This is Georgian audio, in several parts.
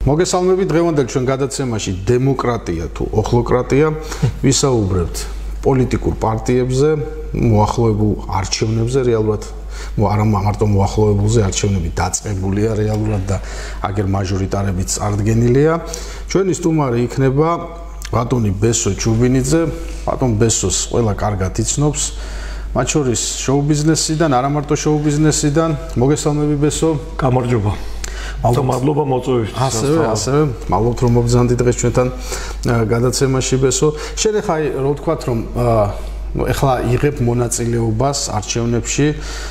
მოგესალმებით დღევანდელ ჩვენ გადაცემაში დემოკრატია თუ ოხლოკრატია ვისაუბრებთ პოლიტიკურ პარტიებზე, მოახლოებულ არჩევნებზე რეალურად არა მარტო მოახლოებულზე არჩევნები დაწყებულია რეალურად და აგერ მაჟორიტარებიც წარდგენილია. ჩვენი სტუმარი იქნება ბატონი ბესო ჩუბინიძე, ბატონ ბესოს ყველა კარგად იცნობს, მათ შორის შოუ-ბიზნესიდან, არა მარტო შოუ-ბიზნესიდან. მოგესალმები ბესო. გამარჯობა. მადლობა მოწვევისთვის. ასევე მადლობთ რომ მოგზავნით დღეს ჩვენთან გადაცემაში ბესო. შენ ახლა რო ვთქვათ რომ ეხლა იღებ მონაწილეობას არჩევნებში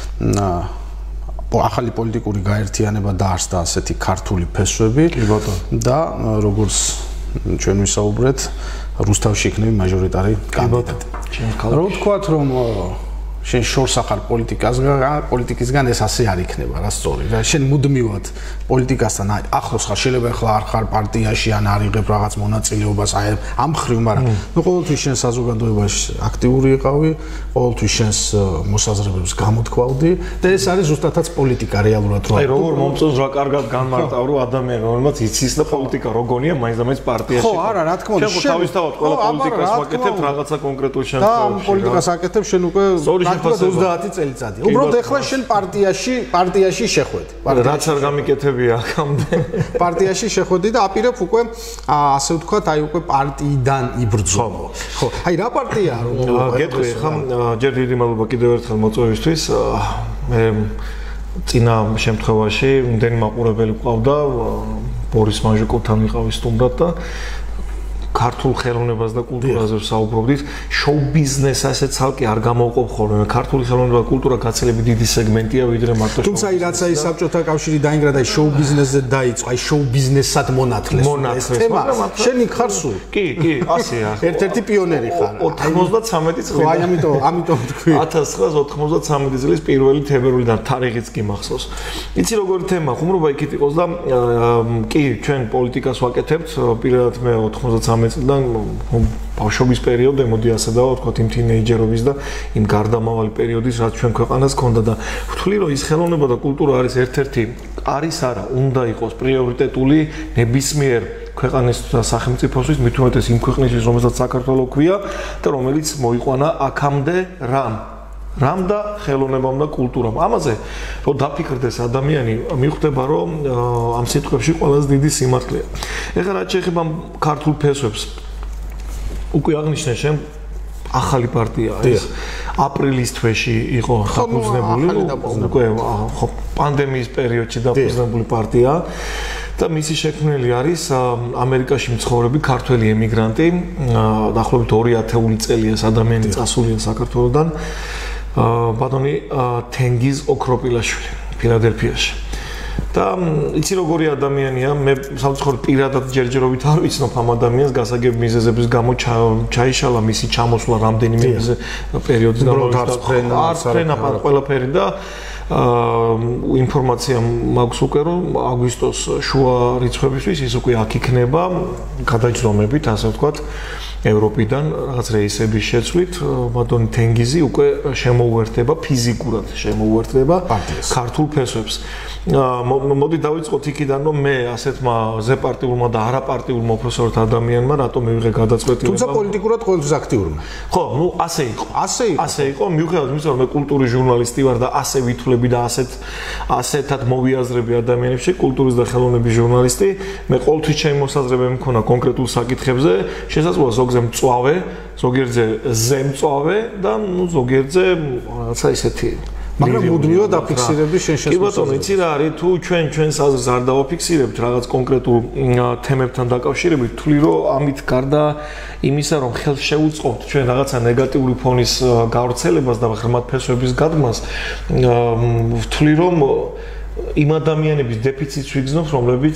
ახალი პოლიტიკური გაერთიანება დაარსდა ასეთი ქართული ფესვები და როგორც ჩვენ ვისაუბრეთ რუსთავში იქნება მაჟორიტარი კანდიდატი. რო ვთქვათ რომ შენ შორს ახარ პოლიტიკისგან ეს ასე არ იქნება რა სწორი რა შენ მუდმივად პოლიტიკასთან ახლოს ხარ შეიძლება ახლა არ ხარ პარტიაში ან არ იღებ რაღაც მონაწილეობას აი ამ ხრივ მაგრამ ნუ ყოველთვის შენ საზოგადოებაში აქტიური იყავი ყოველთვის შენს მოსაზრებებს გამოთქვავდი და ეს არის ზუსტადაც პოლიტიკა რეალურად აი როგორ მომწონს რა კარგად განმარტავ რო ადამიანი რომელმაც იცის და პოლიტიკა როგორია მაინც და მაინც პარტიაში ხო არა რა თქმა უნდა შენ თავისთავად ყველა პოლიტიკას ვაკეთებ რაღაცა კონკრეტულ შემთხვევაში და პოლიტიკას აკეთებ შენ უკვე 30 წელიწადი. უბრალოდ ეხლა შენ პარტიაში შეხვედი. რაც არ გამიკეთებია აქამდე. პარტიაში შეხვედი და აპირებ უკვე ასე ვთქვათ, აი უკვე პარტიიდან იბრძოლო. ხო, აი რა პარტიაა რომ გეტყვი ხა ჯერ დიდი მადლობა კიდევ ერთხელ მოწვევისთვის. მე წინა შემთხვევაში იმდენი მაყურებელი ყავდა ბორის მანჟიკოვთან ვიყავი სტუმრად და ქართულ ხელოვნებას და კულტურაზე საუბრობდით, შოუ-ბიზნეს ასე ცალკე არ გამოვყოფ ხოლმე. ქართული ხელოვნება და კულტურა გაცილებით დიდი სეგმენტია, ვიდრე მარტო შოუ. თუმცა რაც აი საბჭოთა კავშირი დაინგრა და შოუ-ბიზნესზე დაიწყო, აი შოუ-ბიზნესად მონათლეს. შენ იქ ხარ სულ? კი, ასეა. ერთ-ერთი პიონერი ხარ. 93 წელი. აი ამიტომ თქვი. 1993 წლის 1 თებერვლიდან თარიღიც კი მახსოვს. იცი როგორი თემა, ხუმრობა იქით იყოს და კი, ჩვენ პოლიტიკას ვაკეთებთ, პირადად მე 93 წლიდან ბავშვობის პერიოდზე მოდი ასე დავთქვათ იმ თინეიჯერობის და იმ გარდამავალი პერიოდის რაც ჩვენ ქვეყანას ჰქონდა და ვთვლი რომ ის ხელოვნება და კულტურა არის ერთ-ერთი არის არა უნდა იყოს პრიორიტეტული ნებისმიერ ქვეყანის და სახელმწიფოსთვის მით უმეტეს იმ ქვეყნისთვის რომელსაც საქართველოს ქვია და რომელიც მოიყვანა აქამდე რამ და ხელოვნებამ და კულტურამ. ამაზე რომ დაფიქრდეს ადამიანი, მიხვდება რომ ამ სიტყვებში ყველაზე დიდი სიმართლეა. ეხლა რაც შეეხება ქართულ ფესვებს, უკვე აღნიშნე შენ ახალი პარტია ეს აპრილის თვეში იყო დაფუძნებული, უკვე პანდემიის პერიოდში დაფუძნებული პარტია და მისი შექმნელი არის ამერიკაში მცხოვრები ქართველი ემიგრანტი, დაახლოებით 210 წელია ადამიანი წასულია საქართველოდან. ბატონი თენგიზ ოქროპილაშვილი ფილადელფიაში. და იცი როგორი ადამიანია, მე სამწუხაროდ პირადად ჯერჯერობით არ ვიცნობ ამ ადამიანს, გასაგებ მიზეზების გამო ჩაიშალა მისი ჩამოსვლა რამდენიმე პერიოდის განმავლობაში. არც ყველაფერი და ინფორმაცია მაქვს უკვე რომ აგვისტოს შუა რიცხვებისთვის ის უკვე აქ იქნება გადაჯდომებით, ასე ვთქვათ. ევროპიდან რაღაც რეისების შეცვლით ბატონი თენგიზი უკვე შემოუერთდება ფიზიკურად შემოუერთდება ქართულ ფესვებს. მოდი დავიწყოთ იქიდან რომ მე ასეთმა ზეპარტიულმა და არაპარტიულ მოფესორთა ადამიანმა რატომ მივიღე გადაწყვეტილება. თუმცა პოლიტიკურად ყოველთვის აქტიურმა. ხო, ნუ ასე იყო. მიუხედავად იმისა რომ მე კულტურის ჟურნალისტი ვარ და ასე ვითვლები და ასეთად მოვიაზრები ადამიანებში, კულტურის და ხელოვნების ჟურნალისტი, მე ყოველთვის ჩემი მოსაზრებები მქონა კონკრეტულ საკითხებზე, შესაძლოა ზოგზე მწვავე, ზოგიერთზე ზემწვავე და ნუ ზოგიერთზე რაღაცა ისეთი მაგრამ მუდმივად დაფიქსირებდი შენ შესაძლოა. კი ბატონო, იცი რა არის თუ ჩვენ საზრს არ დავაფიქსირებთ რაღაც კონკრეტულ თემებთან დაკავშირებით, თვლი რომ ამით გარდა იმისა რომ ხელს შეუწყობთ ჩვენ რაღაცა ნეგატიური ფონის გავრცელებას და ღრმად ფესვების გადმას, ვთვლი რომ იმ ადამიანების დეფიციტს ვიგრძნობ, რომლებიც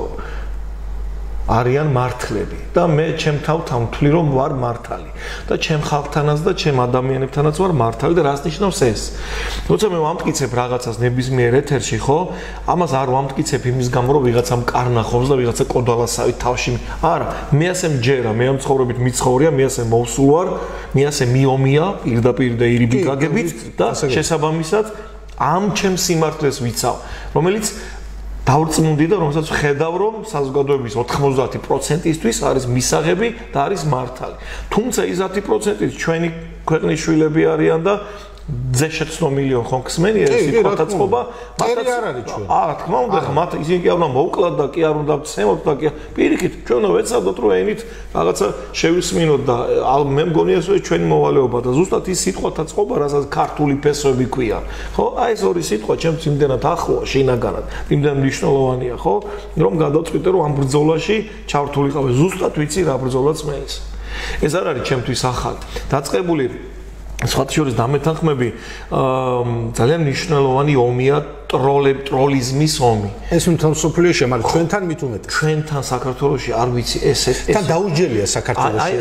არიან მართლები და მე ჩემ თავთან ვთვლი რომ ვარ მართალი და ჩემ ხალხთანაც და ჩემ ადამიანებთანაც ვარ მართალი და რას ნიშნავს ეს? როცა მე ვამტკიცებ რაღაცას ნებისმიერ ეთერში, ხო? ამას არ ვამტკიცებ იმის გამო რომ ვიღაცამ კარნახობს და ვიღაცა კოდვალასავით თავში. არა, მე ასე მჯერა, მე ამ ცხოვრებით მიცხოვრია, მე ასე მოვსულ ვარ, მე ასე მიომია პირდაპირ და ირიბი გაგებით და შესაბამისად ამ ჩემ სიმართლეს ვიცავ, რომელიც დავრწმუნდი და რომელსაც ხედავ რომ საზოგადოების 90%-ისთვის არის მისაღები და არის მართალი. თუმცა ის 10%-იც ჩვენი ქვეყნის შვილები არიან და ზეშეცნობილი ხომ ხსმენი ეს სიტყვათა წყობა მათაც არ არის ჩვენ. რა თქმა უნდა, მათ ისინი კი არ უნდა მოუკლათ და კი არ უნდა ცემოთ და კი პირიქით ჩვენ უნდა ვეცადოთ რომ ენით რაღაცა შევისმინოთ და მე მგონია ეს ჩვენი მოვალეობა და ზუსტად ის სიტყვათა წყობა, რასაც ქართული ფესვები ქვია. ხო, აი ეს ორი სიტყვა ჩემს იმდენად ახლოა შინაგანად, იმდენად მნიშვნელოვანია, ხო, რომ გადავწყვიტე რომ ამ ბრძოლაში ჩავრთულიყავი. ზუსტად ვიცი რა ბრძოლაც მე ის. ეს არ არის ჩემთვის ახალი. დაწყებული სხვათა შორის დამეთანხმები ძალიან მნიშვნელოვანი ომია ტროლიზმის ომი. ეს მთელ სოფლიოში, მაგრამ ჩვენთან მით უმეტეს. ჩვენთან საქართველოში არ ვიცი ეს თან დაუსჯელია საქართველოში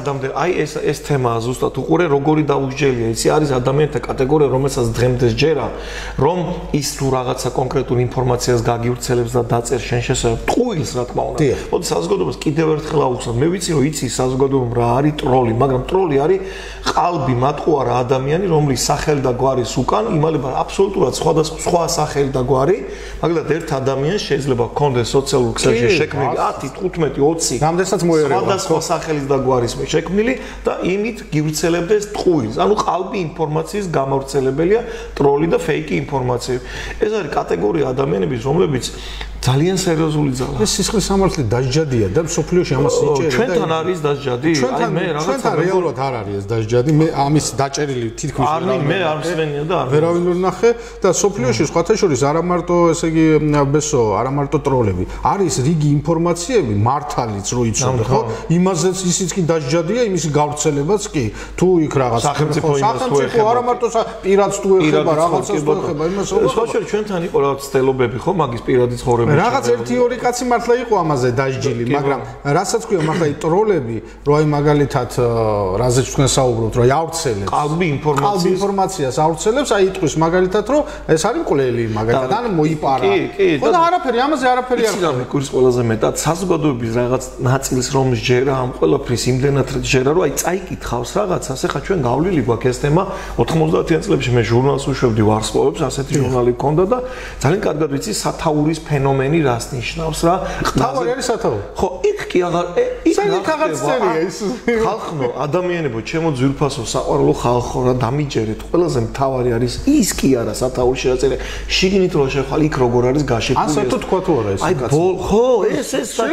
ეს თემა ზუსტად უყურე როგორი დაუსჯელია. იცი არის ადამიანთა კატეგორია, რომელსაც დღემდე სჯერა, რომ ის თუ რაღაცა კონკრეტულ ინფორმაციას გაგივრცელებს და დაწერს შენ შესაძლოა ტყუილს რა თქმა უნდა. მოდი საზოგადოებას კიდევ ერთხელ ავუხსნათ. მე ვიცი რომ იცი საზოგადოებამ რა არის ტროლი, მაგრამ ტროლი არის ყალბი მატყუარა ადამიანი, რომლის სახელი და გვარის უკან იმალება აბსოლუტურად სხვა სახელი და გვარი, მაგალითად ერთ ადამიანს შეიძლება ჰქონდეს სოციალურ ქსელში შექმნილი 10, 15, 20 რამდენსაც მოერევა სხვადასხვა სახელის და გვარის შექმნილი და იმით გივრცელებდეს ტყუილს. ანუ ყალბი ინფორმაციის გამავრცელებელია ტროლი და ფეიკი ინფორმაცია. ეს არის კატეგორია ადამიანების, რომლებიც ძალიან სერიოზული ძალა. ეს სისხლის სამართლი დასჯადია და სოფლიოში ამას იჭერენ. ჩვენთან არის დასჯადი? აი მე რაღაცა რეალურად არ არის ეს დასჯადი. მე ამის დაჭერილი თითქმის მე არ მსმენია და არ ვერავინ ვერ ნახე და სოფლიოში სხვათა შორის არა მარტო ესე იგი ბესო, არა მარტო ტროლები. არის რიგი ინფორმაციები მართალიც რო იცოდე, ხო? იმაზეც ისიც კი დასჯადია, იმის გავრცელებაც კი. თუ იქ რაღაც სახელმწიფო არა მარტო პირადს თუ ეხება, რაღაცას თუ ეხება, იმას სხვა შორის ჩვენთან იყო რაღაც ცდელობები, ხო, მაგის პირადი ცხოვრება. რაღაც 1-2 კაცი მართლა იყო ამაზე დასჯილი, მაგრამ რასაც ქვია მართლა ტროლები, რო აი მაგალითად რაზეც თქვენ საუბრობთ, რომ ავრცელებს ყალბი ინფორმაციას ავრცელებს, აი იტყვის მაგალითად, რომ ეს არის მკვლელი, მაგალითად, ან მოიპარა. ხო და არაფერი, ამაზე არაფერი არ არის. ის კურის ყველაზე მეტად საზოგადოების რაღაც ნაწილს რომ სჯერა ამ ყველაფრის იმდენად სჯერა, რომ აი წაიკითხავს რაღაცას, ეხლა ჩვენ გავლილი გვაქვს ეს თემა 90-იან წლებში მე ჟურნალს უშვებდი ვარსკვლავებს, ასეთი ჟურნალი მქონდა და ძალიან კარგად ვიცი სათაურის ფენომენი რას ნიშნავს რა. თავი არის სათაური. ხო, იქ კი აღარ იქ რაღაც წერია ის. ხალხო, ადამიანებო, ჩემო ძვირფასო საყვარელო ხალხო, რა დამიჯერეთ, ყველაზე მთავარი არის ის კი არა სათაური შეაწერე. შიგნით რო შეხვალ იქ როგორ არის გაშიფული. ან საერთოდ თქვა თუ არა ეს კაცი. ხო, ეს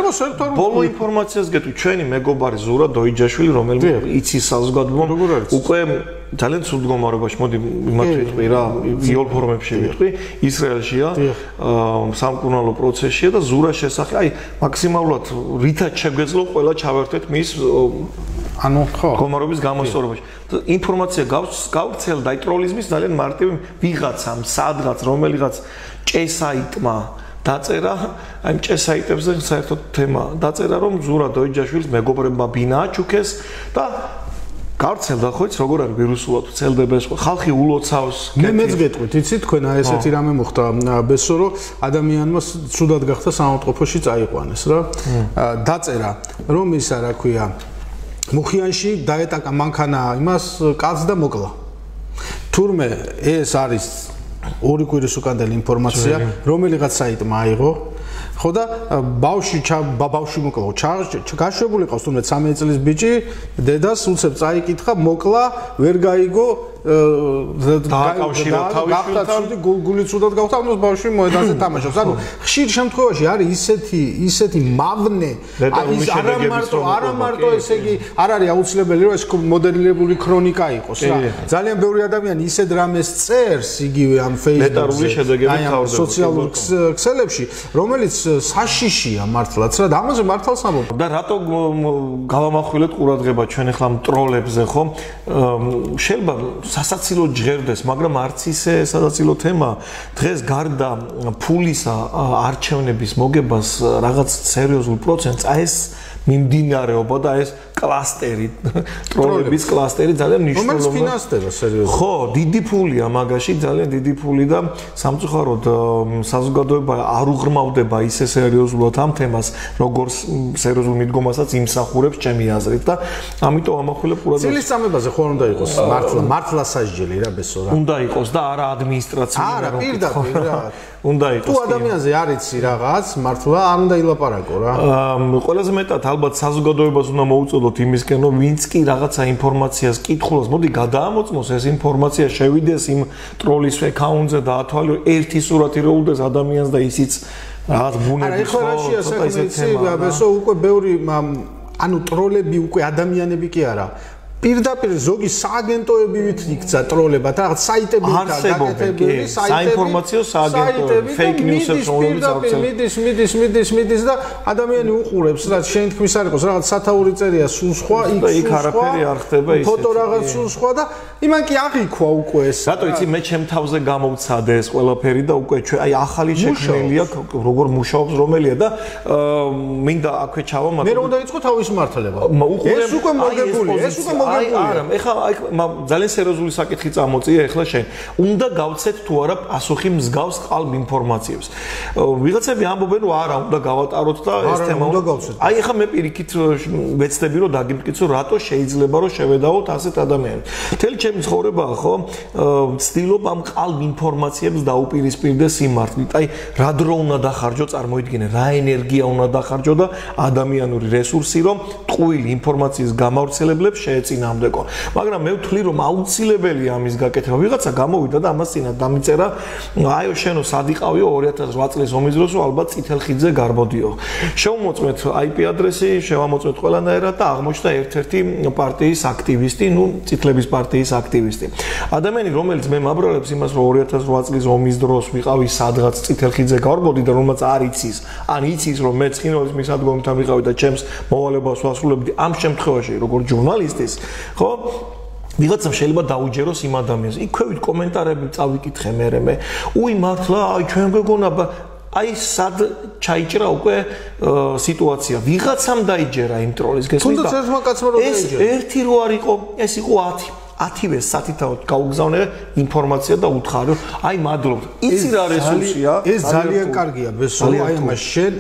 ბოლო ინფორმაციას გეტყვი, ჩვენი მეგობარი ზურა დოიჯაშვილი, რომელიც იცის საზოგადოებამ უკვე ძალიან ცუდ მდგომარეობაში, მოდი იმათ ვიტყვი რა, ვიოლ ფორმებში ვიტყვი, ისრაელშია, სამკურნალო პროცესშია და ზურას შესახებ, აი, მაქსიმალურად რითაც შეგვეძლო ყველა ჩავერთეთ მის ანუ ხო, მდგომარეობის გამოსწორებაში. ინფორმაცია გავრცელდა აი ტროლიზმის ძალიან მარტივი ვიღაცამ, სადღაც რომელიღაც ჭესაიტმა დაწერა, აი ჭესაიტებზე საერთოდ თემა დაწერა, რომ ზურა დოიჯაშვილის მეგობრებმა ბინა აჩუქეს და გავრცელდა ხო იცი როგორ არის ვირუსულად ვრცელდება ეს ხალხი ულოცავს მეც გეტყვით იცი თქვენ აი ესეთი რამე მოხდა ბესო რომ ადამიანმა ცუდად გახდა სამავტყოფოში წაიყვანეს რა დაწერა რომ ისა რა ქვია მუხიანში დაეტაკა მანქანა იმას კაცს და მოკლა თურმე ეს არის ორი კვირის უკანდელი ინფორმაცია რომელიღაც საიტმა აიღო ხო და ბავშვი მოკლა გაშვებული ყავს თუმცა 13 წლის ბიჭი დედას უცებ წაიკითხა მოკლა ვერ გაიგო დააკავშირა თავისთან გული ცუდად გავხდა ამას ბავშვი მოედანზე თამაშობს ანუ ხშირ შემთხვევაში არის ისეთი მავნე ის არა მარტო ესე იგი არ არის აუცილებელი რომ ეს მოდელირებული ქრონიკა იყოს რა ძალიან ბევრი ადამიანი ისეთ რამეს წერს იგივე ამ Facebook-ზე აი ამ სოციალურ ქსელებში რომელიც საშიშია მართლაც რა და ამაზე მართალს ამბობ და რატო გავამახვილეთ ყურადღება ჩვენ ახლა ტროლებზე ხო შეიძლება სასაცილო ჟღერდეს, მაგრამ არც ისე სასაცილო თემა. დღეს გარდა ფულისა არჩევნების მოგებას რაღაც სერიოზულ პროცენტს ეს მიმდინარეობა და ეს კლასტერი, ტროლების კლასტერი ძალიან მნიშვნელოვანია. რომელიც ფინანსდება სერიოზულად. ხო, დიდი ფულია მაგაში, ძალიან დიდი ფული და სამწუხაროდ საზოგადოება არ უღრმავდება ისე სერიოზულად ამ თემას, როგორც სერიოზულ მიდგომასაც იმსახურებს ჩემი აზრით და ამიტომ ამახვილებ ყურადღებას. ცილის წამებაზე ხო უნდა იყოს მართლა სასჯელი რა ბესო რა. უნდა იყოს და არა ადმინისტრაციული არა, პირდაპირ რა. უნდა იყოს. თუ ადამიანზე არ იცი რაღაც, მართლა არ უნდა ილაპარაკო რა. ყველაზე მეტად ალბათ საზოგადოებას უნდა მოუწოდოთ იმისკენ, რომ ვინც კი რაღაცა ინფორმაციას კითხულობს, მოდი გადაამოწმოს ეს ინფორმაცია, შევიდეს იმ ტროლის აკაუნტზე და ათვალე ერთი სურათი როულდეს ადამიანს და ისიც რაღაც ბუნების ხო. არა, ეხლა საქმეცი, ბესო უკვე ბევრი ანუ ტროლები უკვე ადამიანები კი არა. პირდაპირ ზოგი სააგენტოებივით იქცა ტროლებად, რაღაც საიტებიდან გაკეთებული საინფორმაციო სააგენტოები, fake news-ებს რომლებიც აქვს. მიდის და ადამიანი უყურებს, რაც შენ თქმის არ იყოს, რაღაც სათაური წერია სულ სხვა, იქ არაფერი არ ხდება ისეთი. ფოტო რაღაც სულ სხვა და იმან კი აღიქვა უკვე ეს. რატო იცი მე ჩემ თავზე გამოვცადე ეს ყველაფერი და უკვე აი ახალი შექმნილია როგორ მუშაობს რომელია და მინდა აქვე ჩავა მე რომ უნდა იწყო თავის მართლება. ეს უკვე მოგებულია, ეს უკვე არა, ეხლა ძალიან სერიოზული საკითხი წამოწია ეხლა შენ. უნდა გავცეთ თუ არა პასუხი მსგავს ყალბ ინფორმაციებს. ვიღაცები ამბობენ რომ არა, უნდა გავატაროთ და ეს თემა უნდა გავცეთ. აი ეხლა მე პირიქით ვეცდები რომ დაგიმტკიცო რატო შეიძლება რომ შევედაოთ ასეთ ადამიანებს. მთელი ჩემი ცხოვრებაა ხო? ვცდილობ ამ ყალბ ინფორმაციებს დაუპირისპირდე სიმართლით. აი რა დრო უნდა დახარჯო, წარმოიდგინე, რა ენერგია უნდა დახარჯო და ადამიანური რესურსი რომ ტყუილი ინფორმაციის გამავრცელებლებს შეეწინააღმდეგონ. მაგრამ მე ვთვლი რომ აუცილებელია ამის გაკეთება. ვიღაცა გამოვიდა და ამას წინათ დამიწერა, აიო შენო სად იყავიო 2008 წლის ომის დროს, ალბათ წითელხიდზე გარბოდიო. შევმოწმეთ IP ადრესი, შევამოწმეთ ყველანაირად და აღმოჩნდა ერთ-ერთი პარტიის აქტივისტი, ნუ წითლების პარტიის აქტივისტი. ადამიანი, რომელიც მე მაბრალებს იმას, რომ 2008 წლის ომის დროს ვიყავი სადღაც წითელხიდზე გარბოდი და რომელსაც არ იცის, ან იცის რომ მე ცხინვალის მისადგომთან ვიყავი და ჩემს მოვალეობას ვასრულებდი ამ შემთხვევაში, როგორც ჟურნალისტის, ხო? ვიღაცამ შეიძლება დაუჯეროს იმ ადამიანს. იქვე კომენტარები წავიკითხე მე. უი მართლა, აი ჩვენ გვეგონა აი სად ჩაიჭრა უკვე სიტუაცია. ვიღაცამ დაიჯერა იმ ტროლის გესმის და ეს ერთი რო არ იყო, ეს იყო 10-ვე სათითაოდ გაუგზავნე ინფორმაცია და უთხარი, აი მადლობთ. იცი რა რესურსია? ეს ძალიან კარგია, ბესო, აი ამას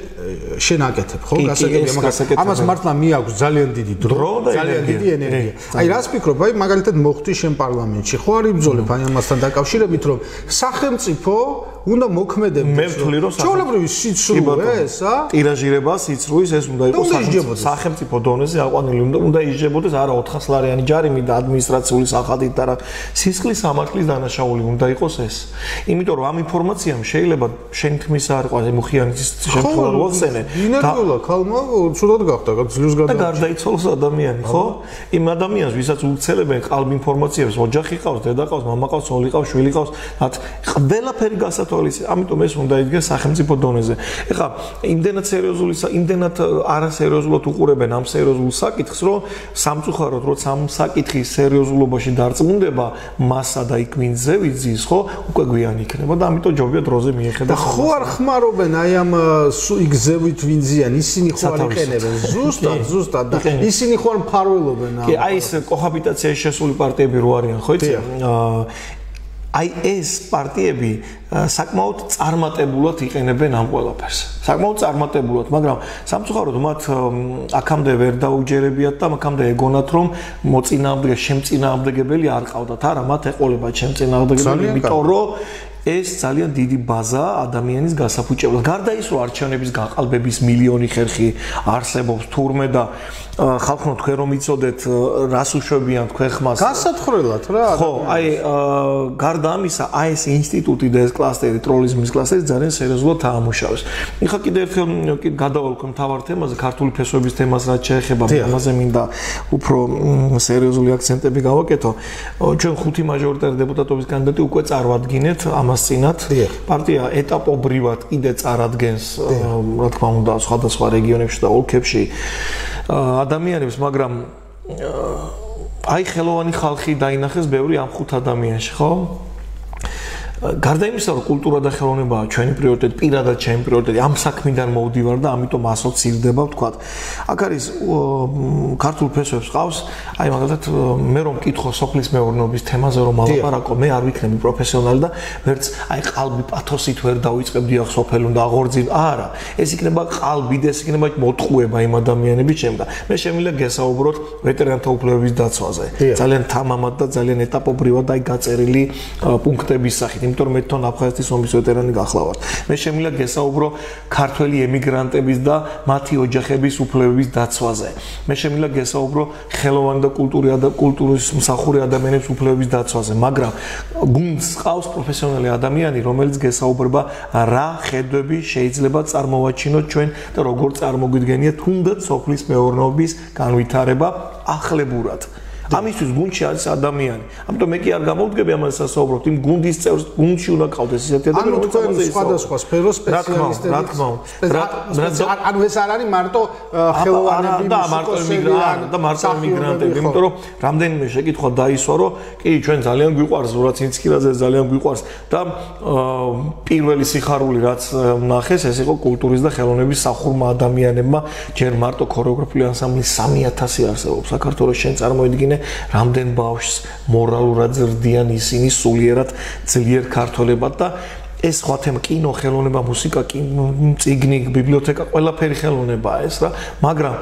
შენ აკეთებ, ხო? გასაგებია, მაგრამ ამას მართლა მიაქვს ძალიან დიდი დრო, ძალიან დიდი ენერგია. აი რას ფიქრობ, აი მაგალითად მოხდი შენ პარლამენტში, ხო არ იბრძოლებ აი ამასთან დაკავშირებით, რომ სახელმწიფო უნდა მოქმედებდეს. მე ვთვლი რომ ჩვეულებრივი სიცრუე ესა? ტირაჟირება სიცრუის ეს უნდა იყოს სახელმწიფო დონეზე აყვანილი, უნდა ისჯებოდეს არა 400 ლარიანი ჯარიმი და ადმინისტრაციული სახადით და რა სისხლის სამართლის დანაშაული უნდა იყოს ეს. იმიტომ რომ ამ ინფორმაციამ შეიძლება შენ თმის არ ყავს მუხიანის შემთხვევა მოხსენე. ინერგულა ქალმა ცუდად გახდა, ძლივს და გარდაიცვალოს ადამიანი, ხო? იმ ადამიანს ვისაც უცელებენ ყალბ ინფორმაციებს, ოჯახი ყავს, დედა ყავს, მამა ყავს, ორი ყავს, შვილი ყავს, მათ ყველაფერი ამიტომ ეს უნდა იდგეს სახელმწიფო დონეზე. ეხლა იმდენად სერიოზული, იმდენად არასერიოზულად უყურებენ ამ სერიოზულ საკითხს, რომ სამწუხაროდ როცა ამ საკითხის სერიოზულობაში დარწმუნდება მასა და იქ ვინ ზევიძის, ხო, უკვე გვიან იქნება და ამიტომ ჯობია დროზე მიეხედა. ხო არ ხმარობენ აი ამ იგზევით ვინზიან, ისინი ხო არ იყენებენ ზუსტად და ისინი ხო არ მფარველობენ. კი, აი ეს კოჰაბიტაციაში შესული პარტიები რო არიან, ხო იცი? აი ეს პარტიები საკმაოდ წარმატებულად იყენებენ ამ ყველაფერს. საკმაოდ წარმატებულად, მაგრამ სამწუხაროდ მათ აქამდე ვერ დაუჯერებიათ და აქამდე ეგონათ რომ მოწინააღმდეგე შემწინააღმდეგებელი არ ყავდათ. არა, მათ ეყოლებათ შემწინააღმდეგებელი, იმიტომ რომ ეს ძალიან დიდი ბაზა ადამიანის გასაფუჭებლად. გარდა ის, რომ არჩევნების გაყალბების მილიონი ხერხი არსებობს თურმე და ხალხო თქვენ რომ იცოდეთ რას უშვებიან თქვენ ხმას. გასათხრელად რა. ხო, აი გარდა ამისა, აი ეს ინსტიტუტი და ეს კლასტერი, ტროლიზმის კლასტერი ძალიან სერიოზულად აამუშავებს. ეხლა კიდე ერთხელ გადავალք მთავარ თემაზე, ქართული ფესვების თემას რაც შეეხება, ამაზე მინდა უფრო სერიოზული აქცენტები გავაკეთო. ჩვენ ხუთი მაჟორიტარი დეპუტატობის კანდიდატი უკვე წარვადგინეთ ამას წინათ. პარტია ეტაპობრივად კიდე წარადგენს, რა თქმა უნდა, სხვადასხვა რეგიონებში და ოლქებში ადამიანებს, მაგრამ აი ხელოვანი ხალხი დაინახეს ბევრი ამ ხუთ ადამიანში, ხო? გარდა იმისა, რომ კულტურა და ხელოვნებაა ჩვენი პრიორიტეტი, პირადად ჩემი პრიორიტეტი, ამ საქმიდან მოვდივარ და ამიტომ ასოცირდება, ვთქვათ. აქ არის ქართულ ფესვებს ყავს, აი მაგალითად მე რომ მკითხო სოფლის მეურნეობის თემაზე რომ ალაპარაკო, მე არ ვიქნები პროფესიონალი და ვერც აი ყალბი პათოსით ვერ დავიწყებდი ახ სოფელ უნდა აღორძინ. არა, ეს იქნება ყალბი და ეს იქნება მოტყუება იმ ადამიანების შემდგა. მე შემიძლია გესაუბროთ ვეტერანთა უფლებების დაცვაზე. ძალიან თამამად და ძალიან ეტაპობრივად აი გაწერილი პუნქტების სახით. იმიტომ რომ მე თვითონ აფხაზეთის ომის ვეტერანი გახლავართ. მე შემიძლია გესაუბრო ქართველი ემიგრანტების და მათი ოჯახების უფლებების დაცვაზე. მე შემიძლია გესაუბრო ხელოვანი და კულტურის მსახური ადამიანების უფლებების დაცვაზე, მაგრამ გუნდს ყავს პროფესიონალი ადამიანი, რომელიც გესაუბრება რა ხედვები შეიძლება წარმოვაჩინოთ ჩვენ და როგორ წარმოგვიდგენია თუნდაც სოფლის მეურნეობის განვითარება ახლებურად. ამისთვის გუნდში არის ადამიანი. ამიტომ მე კი არ გამოვდგები ამას სასაუბრობთ. იმ გუნდის წევრს გუნდში უნდა ყავდეს ისეთი ადამიანი, რომელიც სხვადასხვა სფეროს სპეციალისტები. ანუ ეს არ არის მარტო ხელოვანები და მარტო ემიგრანტები, იმიტომ რომ რამდენიმე შეკითხვა დაისვა, რომ კი ჩვენ ძალიან გვიყვარს ზურაც ინცკილაძე, ძალიან გვიყვარს და პირველი სიხარული რაც ნახეს, ეს იყო კულტურის და ხელოვნების სახურმა ადამიანებმა, ჯერ მარტო ქორეოგრაფიული ანსამბლი 3000 არსებობს საქართველოს, შენ წარმოიდგინე რამდენ ბავშვს მორალურად ზრდიან ისინი სულიერად ძლიერ ქართველებად და ეს სხვა თემა კინო, ხელოვნება, მუსიკა, წიგნი, ბიბლიოთეკა, ყველაფერი ხელოვნებაა ეს რა, მაგრამ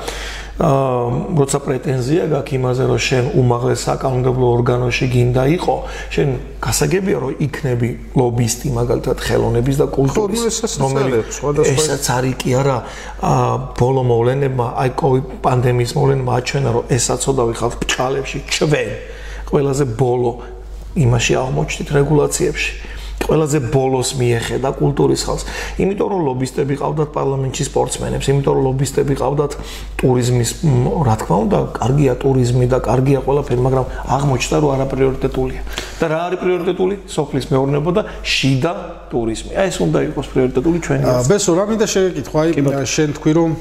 როცა პრეტენზია გაქვს იმაზე, რომ შენ უმაღლეს საკანონმდებლო ორგანოში გინდა იყო, შენ გასაგებია რომ იქნები ლობისტი მაგალითად ხელოვნების და კულტურის, რომელიც ესაც არის კი არა ბოლო მოვლენებმა, აი კოვიდ პანდემიის მოვლენებმა აჩვენა, რომ ეს საწოდავი ხალხ ბჭყალებში ჩვენ ყველაზე ბოლო იმაში აღმოჩნდით რეგულაციებში. ყველაზე ბოლოს მიეხედა კულტურის ხალხს. იმიტომ რომ ლობისტები ყავდათ პარლამენტში სპორტსმენებს, იმიტომ რომ ლობისტები ყავდათ ტურიზმის, რა თქმა უნდა, კარგია ტურიზმი და კარგია ყველაფერი, მაგრამ აღმოჩნდა რომ არა პრიორიტეტულია. და რა არის პრიორიტეტული? სოფლის მეურნეობა და შიდა ტურიზმი. აი ეს უნდა იყოს პრიორიტეტული ჩვენი. ბესო, რა მინდა შეგეკითხო, აი შენ თქვი რომ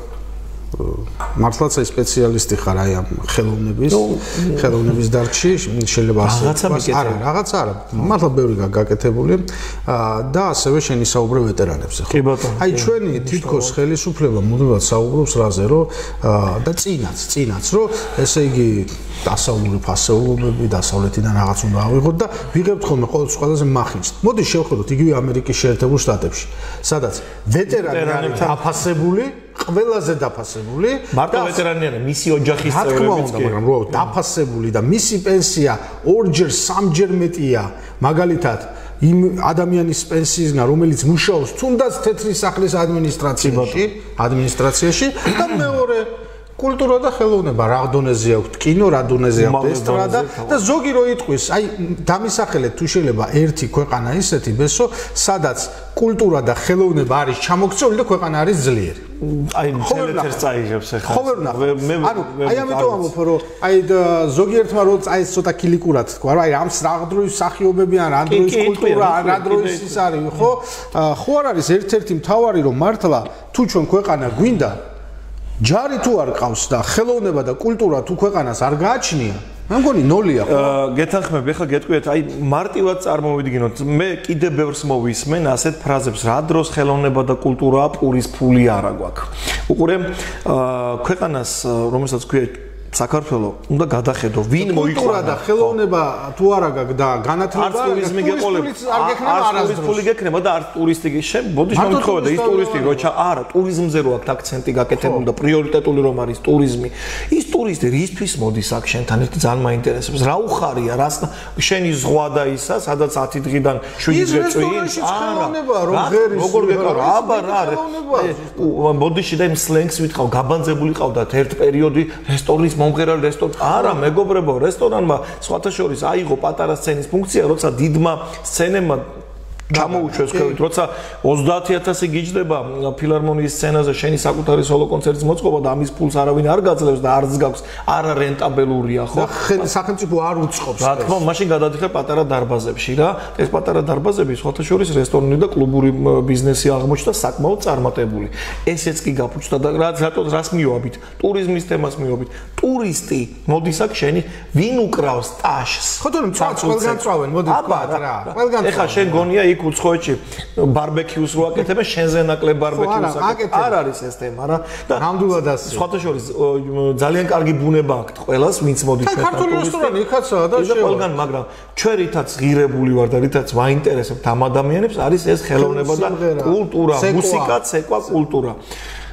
მართლაც აი სპეციალისტი ხარ აი ამ ხელოვნების დარგში, შეიძლება ასე არა, რაღაცა არა. მართლა ბევრი გაკეთებული და ასევე შენი საუბრე ვეტერანებზე, ხო? აი ჩვენი თითქოს ხელისუფლება მუდმივად საუბრობს რაზე, რომ და წინაც, რომ ესე იგი დასავლური ფასეულობები, დასავლეთიდან რაღაც უნდა ავიღოთ და ვიღებთ ხოლმე ყველაზე მახინჯს. მოდი შევხედოთ იგივე ამერიკის შეერთებულ შტატებში, სადაც ვეტერანი არის დაფასებული ყველაზე დაფასებული მარტო ვეტერანი არა მისი ოჯახის წევრებიც კი მაგრამ რო დაფასებული და მისი პენსია ორჯერ სამჯერ მეტია მაგალითად იმ ადამიანის პენსიისგან რომელიც მუშაობს თუნდაც თეთრი სახლის ადმინისტრაციაში და მეორე კულტურა და ხელოვნება რა დონეზე აქვს კინო რა დონეზე აქვს ესტრადა და ზოგი რო იტყვის აი დამისახელეთ თუ შეიძლება ერთი ქვეყანა ისეთი ბესო სადაც კულტურა და ხელოვნება არის ჩამოქცეული და ქვეყანა არის ძლიერი აი თელეთერს წაიღებს ახლა ხო ვერ ანუ აი ამიტომ ამბობ რომ აი ზოგიერთმა რო აი ცოტა კილიკურად თქვა რა აი ამ საღდროის სახიობები ან რა დროის კულტურა ან რა დროის ის არის ხო არ არის ერთ-ერთი მთავარი რომ მართლა თუ ჩვენ ქვეყანა გვინდა ჯარი თუ არ ყავს და ხელოვნება და კულტურა თუ ქვეყანას არ გააჩნია მე მგონი ნოლია ხო გეთანხმები ახლა გეტყვიეთ აი მარტივად წარმოვიდგინოთ მე კიდე ბევრს მოვისმენ ასეთ ფრაზებს რა დროს ხელოვნება და კულტურაა პურის ფული არა გვაქვს უყურე ქვეყანას რომელსაც ქვია საქართველო უნდა გადახედო ვინ კულტურა და ხელოვნება თუ არა გაქვს და განათლება ტურიზმი გეყოლებს არც ფული გექნება და არც ტურისტი მოდი შემთხვევა და ის ტურისტი როცა არა ტურიზმზე რო აქვს აქცენტი გაკეთებული და პრიორიტეტული რომ არის ტურიზმი ის ტურისტი რისთვის მოდის აქ შენთან ერთი ძალიან მაინტერესებს რა უხარია რას შენი ზღვა და ისა სადაც 10 დღიდან 7 დღე წვიმს არა როგორ გეკარო აბა რა ბოდიში და იმ სლენგს ვითყავ გაბანძებული ყავდათ ერთ პერიოდი რესტორნის მომღერალი რესტორანი არა მეგობრებო რესტორანმა სხვათა შორის აიღო პატარა სცენის ფუნქცია როცა დიდმა სცენებმა ჩამოუშვეს ქვევით როცა 30000 გიჯდება ფილარმონიის სცენაზე შენი საკუთარი სოლო კონცერტის მოწყობა და ამის ფულს არავინ არ გაძლევს და არც გაქვს არა რენტაბელურია ხო სახელმწიფო არ უწყობს რა თქმა უნდა მაშინ გადადიხარ პატარა დარბაზებში რა ეს პატარა დარბაზები სხვათა შორის რესტორანი და კლუბური ბიზნესი აღმოჩნდა საკმაოდ წარმატებული ესეც კი გაფუჭდა და რატოს მივაბით ტურიზმის თემას მივაბით ტურისტი მოდის აქ შენი ვინ უკრავს ტაშს ხო თორემ ყველგან წავენ მოდი თქვა რა ყველგან ეხა შენ გონია იქ უცხოეთში ბარბეკიუს რო აკეთებენ შენზე ნაკლებ ბარბეკიუს არ არის ეს თემა რა და ნამდვილად ასე სხვათა შორის ძალიან კარგი ბუნება აქვს ყველას ვინც მოდის ჩვენ ქართული რესტორანი იქაცაა და ყველგან მაგრამ ჩვენ რითაც ღირებული ვარ და რითაც ვაინტერესებთ ამ ადამიანებს არის ეს ხელოვნება და კულტურა მუსიკა ცეკვა კულტურა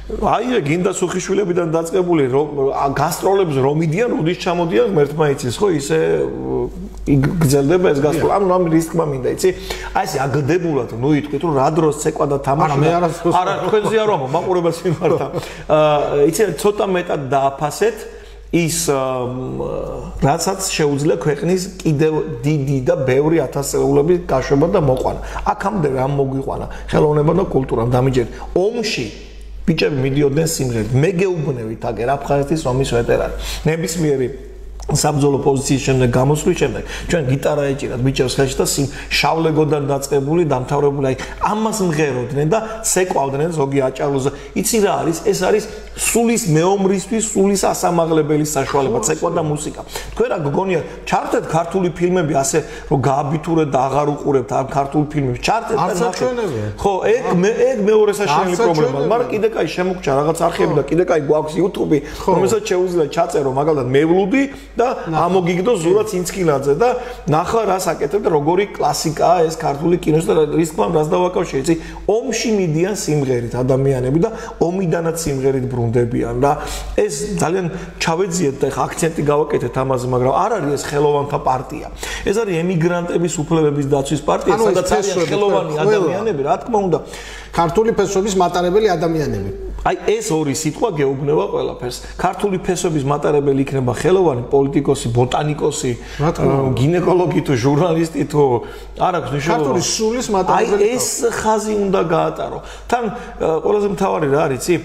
აი გინდა სუხიშვილებიდან დაწყებული გასტროლებს რომ მიდიან, როდის ჩამოდიან ღმერთმა იცის, ხო, ისე გრძელდება ეს გასტროლი. ანუ ამ რისკმა მინდა, იცი? აი ესე აგდებულად, ნუ იტყვით, რომ რა დროს ცეკვა და თამაში. არა, თქვენზე არ ვამბობ, მაყურებელს მიმართა. იცი, ცოტა მეტად დააფასეთ ის რაცაც შეუძლია ქვეყნის კიდევ დიდი და ბევრი ათასწლეულების გაშვება და მოყვანა. აქამდე რამ მოგვიყვანა? ხელოვნება და კულტურა დამიჯერეთ. ომში ბიჭები მიდიოდნენ სიმღერით. მე გეუბნევით აგერ აფხაზეთის ომის ვეტერანი. ნებისმიერი საბრძოლო პოზიციის შემდეგ გამოსვლის შემდეგ ჩვენ გიტარა ეჭირათ ბიჭებს ხელში და შავლეგოდან დაწყებული დამთავრებული აი ამას მღეროდნენ და ცეკვავდნენ ზოგი აჭარლოზე. იცი რა არის? ეს არის სულის მეომრისთვის სულის ასამაღლებელი საშუალება ცეკვა და მუსიკა. თქვენ რა გგონიათ ჩართეთ ქართული ფილმები ასე რომ გააბიტურეთ და აღარ უყურებთ ამ ქართულ ფილმებს ჩართეთ და ნახეთ. ხო, ეგ მეორე საშინელი პრობლემაა, მაგრამ კიდე კაი შემოგჭა რაღაც არხები და კიდე კაი გვაქვს YouTube-ი, რომელსაც შეუძლია ჩაწერო მაგალითად მევლუდი და ამოგიგდო ზურა ცინცკილაძე და ნახა რას აკეთებ და როგორი კლასიკაა ეს ქართული კინოში და რისკმამ რას დავაკავშირე, იცი? ომში მიდიან სიმღერით ადამიანები და ომიდანაც სიმღერით ბრუნდებიან და ეს ძალიან ჩავეძიეთ და ხა აქცენტი გავაკეთეთ ამაზე, მაგრამ არ არის ეს ხელოვანთა პარტია. ეს არის ემიგრანტების უფლებების დაცვის პარტია, სადაც არიან ხელოვანი ადამიანები, რა თქმა უნდა, ქართული ფესვების მატარებელი ადამიანები. აი ეს ორი სიტყვა გეუბნება ყველაფერს. ქართული ფესვების მატარებელი იქნება ხელოვანი, პოლიტიკოსი, ბოტანიკოსი, გინეკოლოგი თუ ჟურნალისტი თუ არ აქვს მნიშვნელობა. ქართული სულის მატარებელი. აი ეს ხაზი უნდა გაატარო. თან ყველაზე მთავარი რა არის, იცი?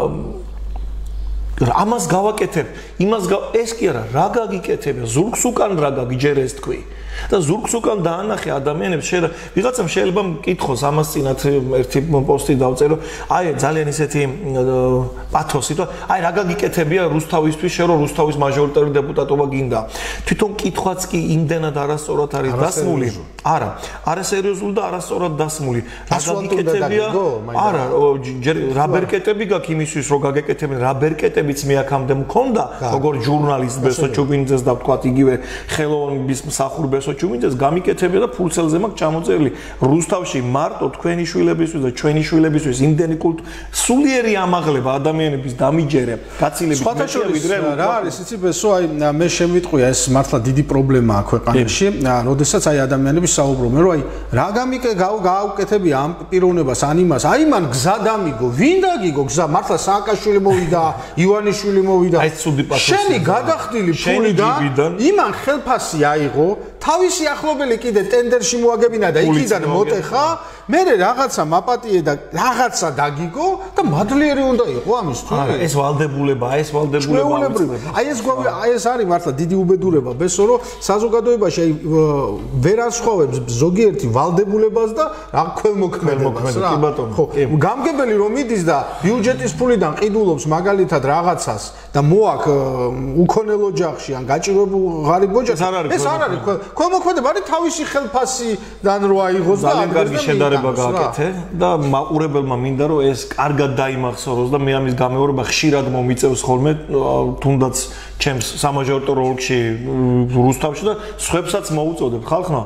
ამას გავაკეთებ, იმას ეს კი არა, რა გაგიკეთებია, ზურგს უკან რა გაგიჯერე ეს თქვი. და ზურგს უკან დაანახე ადამიანებს ვიღაცამ შეიძლება მკითხოს ამას წინათ ერთი პოსტი დავწერო აი ძალიან ისეთი პათოსი და აი რა გაგიკეთებია რუსთავისთვის შე რომ რუსთავის მაჟორიტარული დეპუტატობა გინდა თვითონ კითხვაც კი იმდენად არასწორად არის დასმული არა არასერიოზული და არასწორად დასმული რა გაგიკეთებია არა რა ბერკეტები გაქვს იმისთვის რომ გაგეკეთებენ რა ბერკეტებიც მე აქამდე მქონდა როგორ ჟურნალისტ ბესო ჩუბინიძეს და ვთქვათ იგივე ხელოვნების მსახურბეს ჩუბინიძეს გამიკეთებია და ფურცელზე მაქვს ჩამოწერილი რუსთავში მარტო თქვენი შვილებისთვის და ჩვენი შვილებისთვის იმდენი სულიერი ამაღლება ადამიანების დამიჯერე გაცილებით მეტია რა არის იცი ბესო აი მე შემიტყვია ეს მართლა დიდი პრობლემაა ქვეყანაში როდესაც აი ადამიანები საუბრობენ რომ აი რა გაუკეთებია ამ პიროვნებას ან იმას აი მან გზა დამიგო ვინ დაგიგო გზა მართლა სააკაშვილი მოვიდა ივანიშვილი მოვიდა აი ცუდი პასუხი შენი გადახდილი ფულიდან იმან ხელფასი აიღო თავისი ახლობელი კიდე ტენდერში მოაგებინა და იქიდან მოტეხა მე რაღაცა მაპატიე და რაღაცა დაგიგო და მადლიერი უნდა იყო ამისთვის ეს ვალდებულებაა ეს ვალდებულება აი ეს არის მართლა დიდი უბედურება ბესო რომ საზოგადოებაში აი ვერ ასხოვებს ზოგიერთი ვალდებულებას და რა ქველმოქმედებას რა კი ბატონო ხო გამგებელი რომ მიდის და ბიუჯეტის ფულიდან ყიდულობს მაგალითად რაღაცას და მოაქ უქონელო ოჯახში ან გაჭირვებულ ღარიბ ოჯახში ეს არ არის ქველმოქმედება არის თავისი ხელფასიდან რო აიღოს და ძალიან კარგი შედარება გააკეთე და მაყურებელმა მინდა რომ ეს კარგად დაიმახსოვროს და მე ამის გამეორება ხშირად მომიწევს ხოლმე თუნდაც ჩემს სამაჟორიტო ოლქში რუსთავში და სხვებსაც მოუწოდებ ხალხო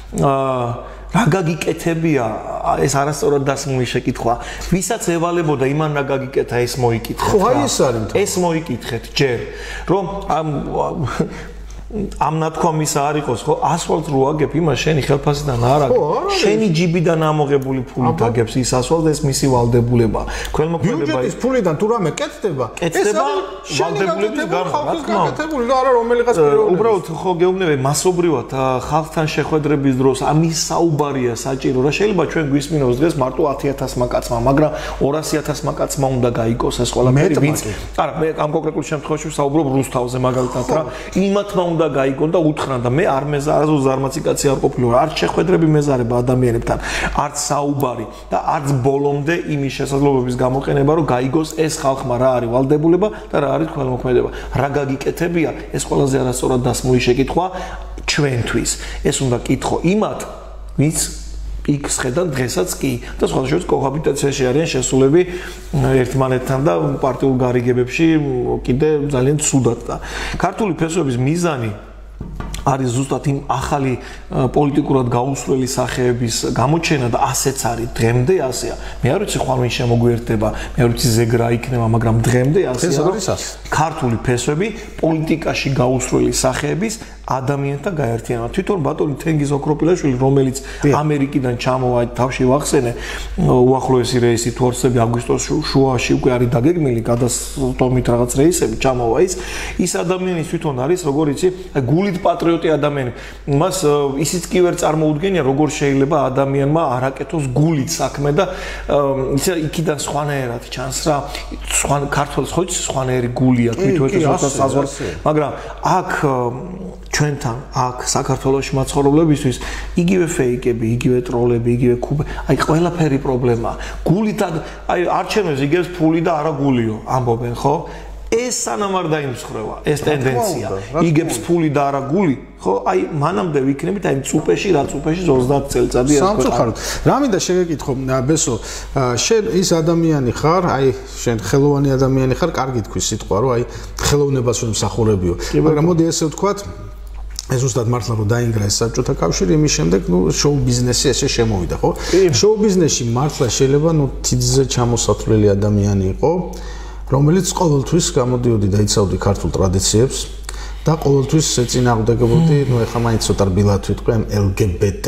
რა გაგიკეთებია ეს არასწორად დასმული შეკითხვა ვისაც ევალებოდა იმან რა გაგიკეთა ეს მოიკითხეთ ხო აი ეს არის ეს მოიკითხეთ ჯერ რომ ამ ნათქვამისა არ იყოს ხო ასფალტს რო აგებ იმას შენი ხელფასიდან არ აგებ შენი ჯიბიდან ამოღებული ფულით აგებს ის ასფალტს ეს მისი ვალდებულება ქველმოქმედება ბიუჯეტის ფულიდან თუ რამე კეთდება ვალდებულების გამო რა თქმა უნდა და არა რომელიღაც პიროვნების უბრალოდ ხო გეუბნები მასობრივად ხალხთან შეხვედრების დროს ამის საუბარია საჭირო რა შეიძლება ჩვენ გვისმინოს დღეს მარტო 10000 მაკაცმა მაგრამ 200000 მაკაცმა უნდა გაიგოს ეს ყველაფერი ვინც არა მე ამ კონკრეტულ შემთხვევაში ვსაუბრობ რუსთავზე მაგალითად რა იმათმა უნდა გაიგონ და უთხრან და მე არასდროს ზარმაციკაცი არ ყოფილი ვარ არც შეხვედრები მეზარება ადამიანებთან არც საუბარი და არც ბოლომდე იმის შესაძლებლობის გამოყენება რომ გაიგოს ეს ხალხმა რა არის ვალდებულება და რა არის ქველმოქმედება რა გაგიკეთებია ეს ყველაზე არასწორად დასმული შეკითხვა ჩვენთვის ეს უნდა კითხო იმათ ვინც იქს ხედან დღესაც კი და სხვადასხვა კოჰაბიტაციაში არიან შესულები ერთმანეთთან და პარტიულ გარიგებებში კიდე ძალიან ცუდად და ქართული ფესვების მიზანი არის ზუსტად იმ ახალი პოლიტიკურად გაუსვლელი სახეების გამოჩენა და ასეც არის დღემდე ასეა. მე არ ვიცი ხვალ ვინ შემოგვიერთდება, მე არ ვიცი ზეგრა იქნება, მაგრამ დღემდე ასეა, რომ ქართული ფესვები პოლიტიკაში გაუსვლელი სახეების ადამიანთა გაერთიანება. თვითონ ბატონი თენგიზ ოქროპილაშვილი, რომელიც ამერიკიდან ჩამოვა, თავში ვახსენე, უახლოესი რეისი თუ არსები აგვისტოს შუაში უკვე არის დაგეგმილი, გადასტომით რაღაც რეისები ჩამოვა ის ადამიანი თვითონ არის, როგორ იცი, გულით პატრიოტი ადამიანი. მას ისიც კი ვერ წარმოუდგენია, როგორ შეიძლება ადამიანმა არაკეთოს გულით საქმე და ისა იქიდან სხვანაირად ჩანს რა, ქართველს ხო იცი სხვანაირი გული აქვს, თვითონ საზღვარს, მაგრამ აქ ჩვენთან აქ საქართველოში მაცხოვრებლებისთვის იგივე ფეიკები, იგივე ტროლები, იგივე აი ყველაფერი პრობლემაა. გულით აი არჩევნებს იგებს ფული და არა გულიო, ამბობენ, ხო? ეს სანამ არ დაიმსხრევა, ეს ტენდენცია. იგებს ფული და არა გული, ხო? აი მანამდე ვიქნებით აი წუპეში, რა წუპეში 30 წელიწადი ეს სამწუხაროდ. რა მინდა შეგეკითხო, ბესო, შენ ის ადამიანი ხარ, აი შენ ხელოვანი ადამიანი ხარ, კარგი თქვი სიტყვა, რომ აი ხელოვნებას რომ მსახურებიო. მაგრამ მოდი ესე ვთქვათ, ეს უბრალოდ მართლა რომ დაინგრა ეს საბჭოთა კავშირი, იმის შემდეგ შოუ ბიზნესი ესე შემოვიდა, ხო? შოუ ბიზნესში მართლა შეიძლება თიძზე ჩამოსათვლელი ადამიანი იყო, რომელიც ყოველთვის გამოდიოდი და იცავდი ქართულ ტრადიციებს და ყოველთვის ეწინააღმდეგებოდი, ეხლა მაინც ცოტა რბილად ვიტყვი ამ LGBT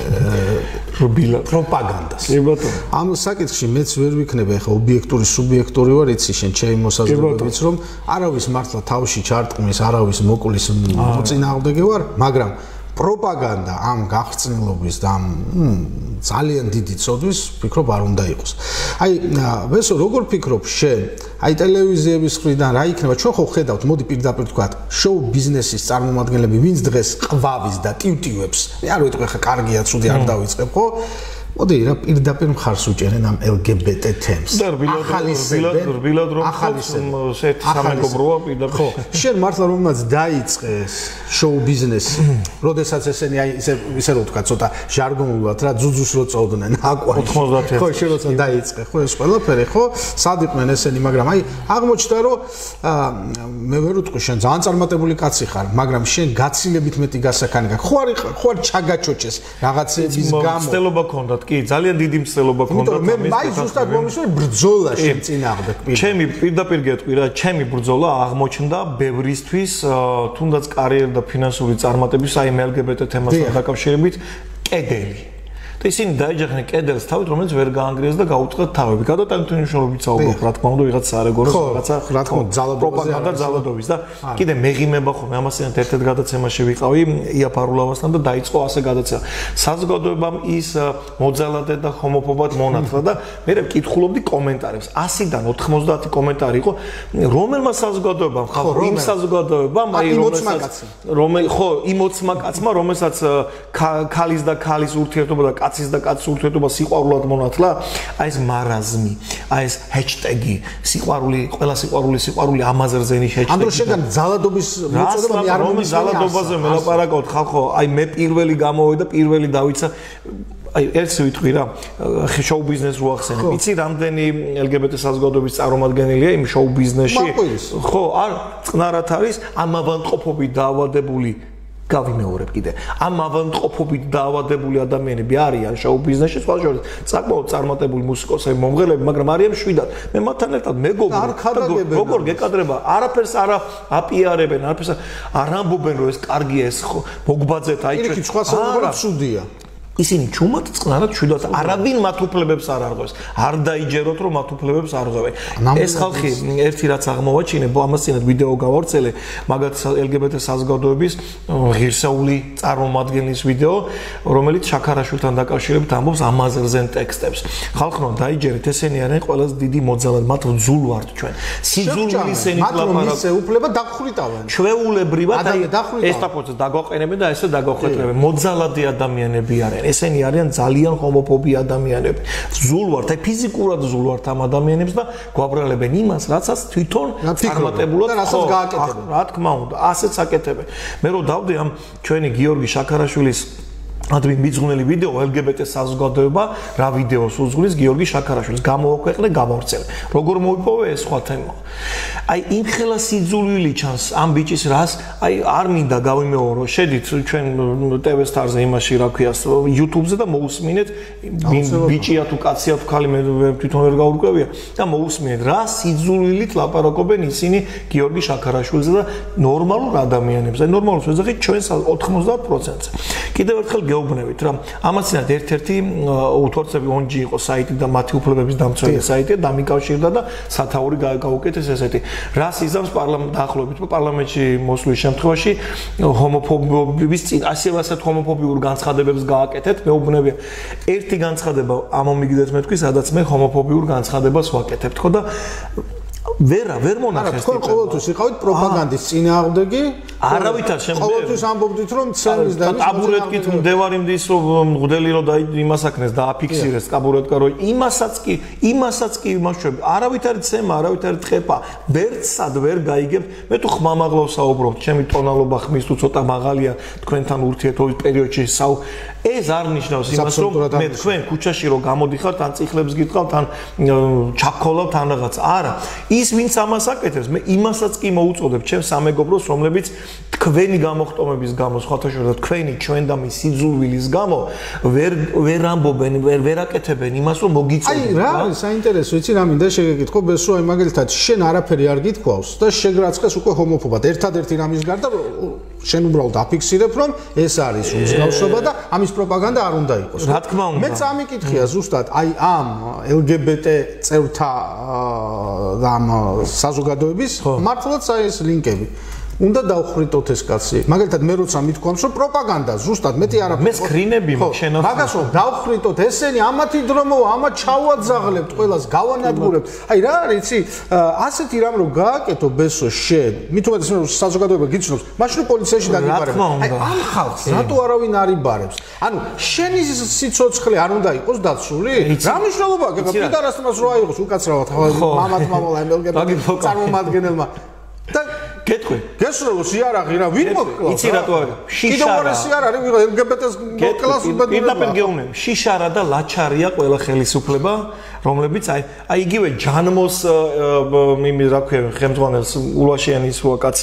პროპაგანდას. ამ საკითხში მეც ვერ ვიქნები, ეხლა ობიექტური, სუბიექტური ვარ, იცი შენ ჩემი მოსაზრებებიც, რომ არავის მართლა თავში ჩარტყმის, არავის მოკლის მოწინააღმდეგე ვარ, მაგრამ პროპაგანდა ამ გახსნილობის და ამ ძალიან დიდი წოდვის ვფიქრობ არ უნდა იყოს. აი, ბესო, როგორ ფიქრობ შენ? აი ტელევიზიების მხრიდან რა იქნება? ჩვენ ხო ხედავთ, მოდი პირდაპირ ვთქვათ, შოუ ბიზნესის წარმომადგენლები, ვინც დღეს ყვავის და ტივტივებს, მე არ ვიტყვი ხა კარგია, ცუდი არ დავიწყებ, ხო? მოდი რა პირდაპირ მხარს უჭერენ ამ LGBT თემს. და რბილად რომ ესეთი სამეგობროა პირდაპირ. ხო, შენ მართლა რომელმაც დაიწყეს შოუ ბიზნესი, როდესაც ესენი აი ისე რო ვთქვა, ცოტა ჟარგონულად რა ძუძუს რო წოდნენ აკვაში. 91. ხო, შენ როცა დაიწყე, ხო ეს ყველაფერი, ხო? სად იყვნენ ესენი, მაგრამ აი აღმოჩნდა რომ მე ვერ ვიტყვი შენ ძალიან წარმატებული კაცი ხარ, მაგრამ შენ გაცილებით მეტი გასახანი გაქვს. ხო არ ჩაგაჩოჩეს რაღაცების გამო. მცდელობა ქონდა კი, ძალიან დიდი მცდელობა ქონდა. მე მაინც ზუსტად მომისვენ ბრძოლა შენ წინააღმდეგ. ჩემი პირდაპირ გეტყვი რა, ჩემი ბრძოლა აღმოჩნდა ბევრისთვის, თუნდაც კარიერა და ფინანსური წარმატების აი LGBT თემასთან დაკავშირებით კედელი. და ისინი დაეჯახნენ კედელს თავით, რომელიც ვერ გაანგრიეს და გაუწყდა თავები. გადატანთუნიშნულობით საუბრობ, რა თქმა უნდა, ვიღაც საერგოროს რაღაცა, რა თქმა უნდა, პროპაგანდა ძალადობის და კიდე მეღიმება ხომ, ამასთან ერთ-ერთ გადაცემაში ვიყავი იაფარულავასთან და დაიწყო ასე გადაცემა. საზოგადოებამ ის მოძალადე და ჰომოფობად მონათლა და მე ვკითხულობდი კომენტარებს. 100-დან 90 კომენტარი იყო, რომელმა საზოგადოებამ, ხო, იმ საზოგადოებამ, აი იმ 20 კაცმა, რომელსაც ქალის და ქალის ურთიერთობა და კაცის და კაცის ურთიერთობა სიყვარულად მონათლა, აი ეს მარაზმი, აი ეს ჰეშტეგი, სიყვარული, ყველა სიყვარული ამაზრზენი ჰეშტეგი. ანუ შეგან ძალადობის მოწოდება მე არ მომისვენია. ძალადობაზე მელაპარაკავთ, ხალხო, აი მე პირველი გამოვედა, პირველი დავიცა. აი ერთს ვიტყვი რა, შოუ ბიზნეს რო ახსენებ. იცი რამდენი LGBT საზოგადოების წარმომადგენელია იმ შოუ ბიზნესში? ხო, არ წყნარად არის ამ ავადმყოფობით დაავადებული გავიმეორებ კიდე. ამ ავადმყოფობით დაავადებული ადამიანები არიან შოუ ბიზნესში, სხვა შორის საკმაოდ წარმატებული მუსიკოსები, მომღერლები, მაგრამ არიან მშვიდად. მე მათთან ერთად მეგობრობ, როგორ გეკადრება, არაფერს არ აპიარებენ, არაფერს არ ამბობენ, რომ ეს კარგია, ეს მოგბაძეთ, აი ჩვენ სხვა საუბარი ცუდია. ისინი ჩუმად წყნარად შვიდად არავინ მათ უფლებებს არ არღვევს. არ დაიჯეროთ რომ მათ უფლებებს არ არღვევენ. ეს ხალხი ერთი რაც აღმოვაჩინე, ამასთანავე ვიდეო გავავრცელე, მაგათ LGBT საზოგადოების ღირსეული წარმომადგენლის ვიდეო, რომელიც შაქარაშვილთან დაკავშირებით ამბობს ამაზრზენ ტექსტებს. ხალხო დაიჯერეთ, ესენი არიან ყველაზე დიდი მოძალადე, მათ ძულ ვართ ჩვენ. სიძულვილის ენით ლაპარაკობთ. მათი უფლება დახვრიტავენ. ჩვეულებრივად ეს ტაპოც დაგვაყენებენ და ესე დაგვახვეტრებენ. მოძალადე ადამიანები არიან. ესენი არიან ძალიან ჰომოფობი ადამიანები. ზულ ვართ, აი ფიზიკურად ზულ ვართ ამ ადამიანებს და გვაბრალებენ იმას, რაცაც თვითონ წარმატებულად და რასაც გააკეთებენ. რა თქმა უნდა, ასეც აკეთებენ. მე რო დავდე ამ ჩვენი გიორგი შაქარაშვილის ადმინ მიძღვნილი ვიდეო LGBT საზოგადოება რა ვიდეოს უძღვნის გიორგი შაქარაშვილის გამოაქვეყნე გამავრცელე როგორ მოიპოვე ეს სხვა თემა აი იმ ხელა სიძულვილი ჩანს ამ ბიჭის რას აი არ მინდა გავიმეორო შედით ჩვენ TV stars-ზე იმაში რა ქვია YouTube-ზე და მოусმინეთ ბიჭია თუ კაცია თუ ქალი მე თვითონ ვერ გაურკვევია და მოусმინეთ რა სიძულვილით ლაპარაკობენ ისინი გიორგი შაქარაშვილზე და ნორმალურ ადამიანებს აი ნორმალურს ვეძახით ჩვენს 90%-ზე კიდევ ერთხელ გეუბნებით რა ამაცინად ერთ-ერთი უთორცები ONG იყო საიტი და მათი უფლებების დამცველი საიტია დამიკავშირდა და სათაური გაუკეთეს ესეთი რას იზამს დაახლოებით პარლამენტში მოსვლის შემთხვევაში ჰომოფობიის ასეთ ჰომოფობიურ განცხადებებს გააკეთეთ მეუბნებია ერთი განცხადება ამომიგდეთ მე თქვი სადაც მე ჰომოფობიურ განცხადებას ვაკეთებ თქო და ვერ მონახეს თქვენ ყოველთვის იყავით პროპაგანდის წინააღმდეგი არავითარ შემდგომ ყოველთვის ამბობდით რომ ცელის და ტაბურეტკით მდევარი მდის რომ მღვდელი რომ იმასაკნეს და აფიქსირეს ტაბურეტკა რომ იმასაც კი იმაშვები არავითარი ცემა არავითარი თხეპა ვერცად ვერ გაიგებ მე თუ ხმამაღლა ვსაუბრობ ჩემი ტონალობა ხმის თუ ცოტა მაღალია თქვენთან ურთიერთობის პერიოდში ეს არ ნიშნავს იმას რომ მე თქვენ ქუჩაში რომ გამოდიხართ ან წიხლებს გიტყავთ ან ჩაქოლავთ ან რაღაც არა ის ვინც ამას აკეთებს მე იმასაც კი მოუწოდებ ჩემს სამეგობროს რომლებიც თქვენი გამოხტომების გამო სხვათა შორის თქვენი ჩვენ და მის სიძულვილის გამო ვერ ამბობენ ვერ აკეთებენ იმას რომ მოგიწოდეთ აი რა არის საინტერესო იცი რა მინდა შეგეკითხო ბესო აი მაგალითად შენ არაფერი არ გითქვავს და შეგრაცხეს უკვე ჰომოფობად ერთადერთი რამის გარდა შენ უბრალოდ აფიქსირებ რომ ეს არის უმსგავსობა და ამის პროპაგანდა არ უნდა იყოს რა თქმა უნდა მე წამიკითხია ზუსტად აი ამ LGBT წევრთა ამ საზოგადოების მართლაც აი ეს ლინკები უნდა დავხრიტოთ ეს კაცი მაგალითად მე როცა მithქვამს რომ პროპაგანდა ზუსტად მეტი არაფერი მე სკრინები შენახო მაგას რომ დავხრიტოთ ესენი ამათი დრომოა ამა ჩავაძაღლებთ ყველას გავანადგურებთ აი რა არის იცი ასეთი რამ რომ გააკეთო ბესო შენ მithumetes მე საზოგადოება გიცნობს მაშინ პოლიციაში დაგიბარებ აი ამ ხალხს რატო არავინ არ იბარებს ანუ შენი სიცოცხლე არ უნდა იყოს დაცული რა მნიშვნელობა აქვს პიდარასთან რო აიღოს უკაცრავად მამათ მამალა LGBT წარმომადგენელმა და გეტყვი გესროლოს იარაღი რა ვინ მოკლავს იცი რატო არის შიშარა იარაღი ვიღა LGBT-ს მოკლავს უბედურება შიშარა და ლაჩარია ყველა ხელისუფლება რომლებიც აი იგივე ჯანმოს იმის რა ქვია ხელმძღვანელს ულვაშიანის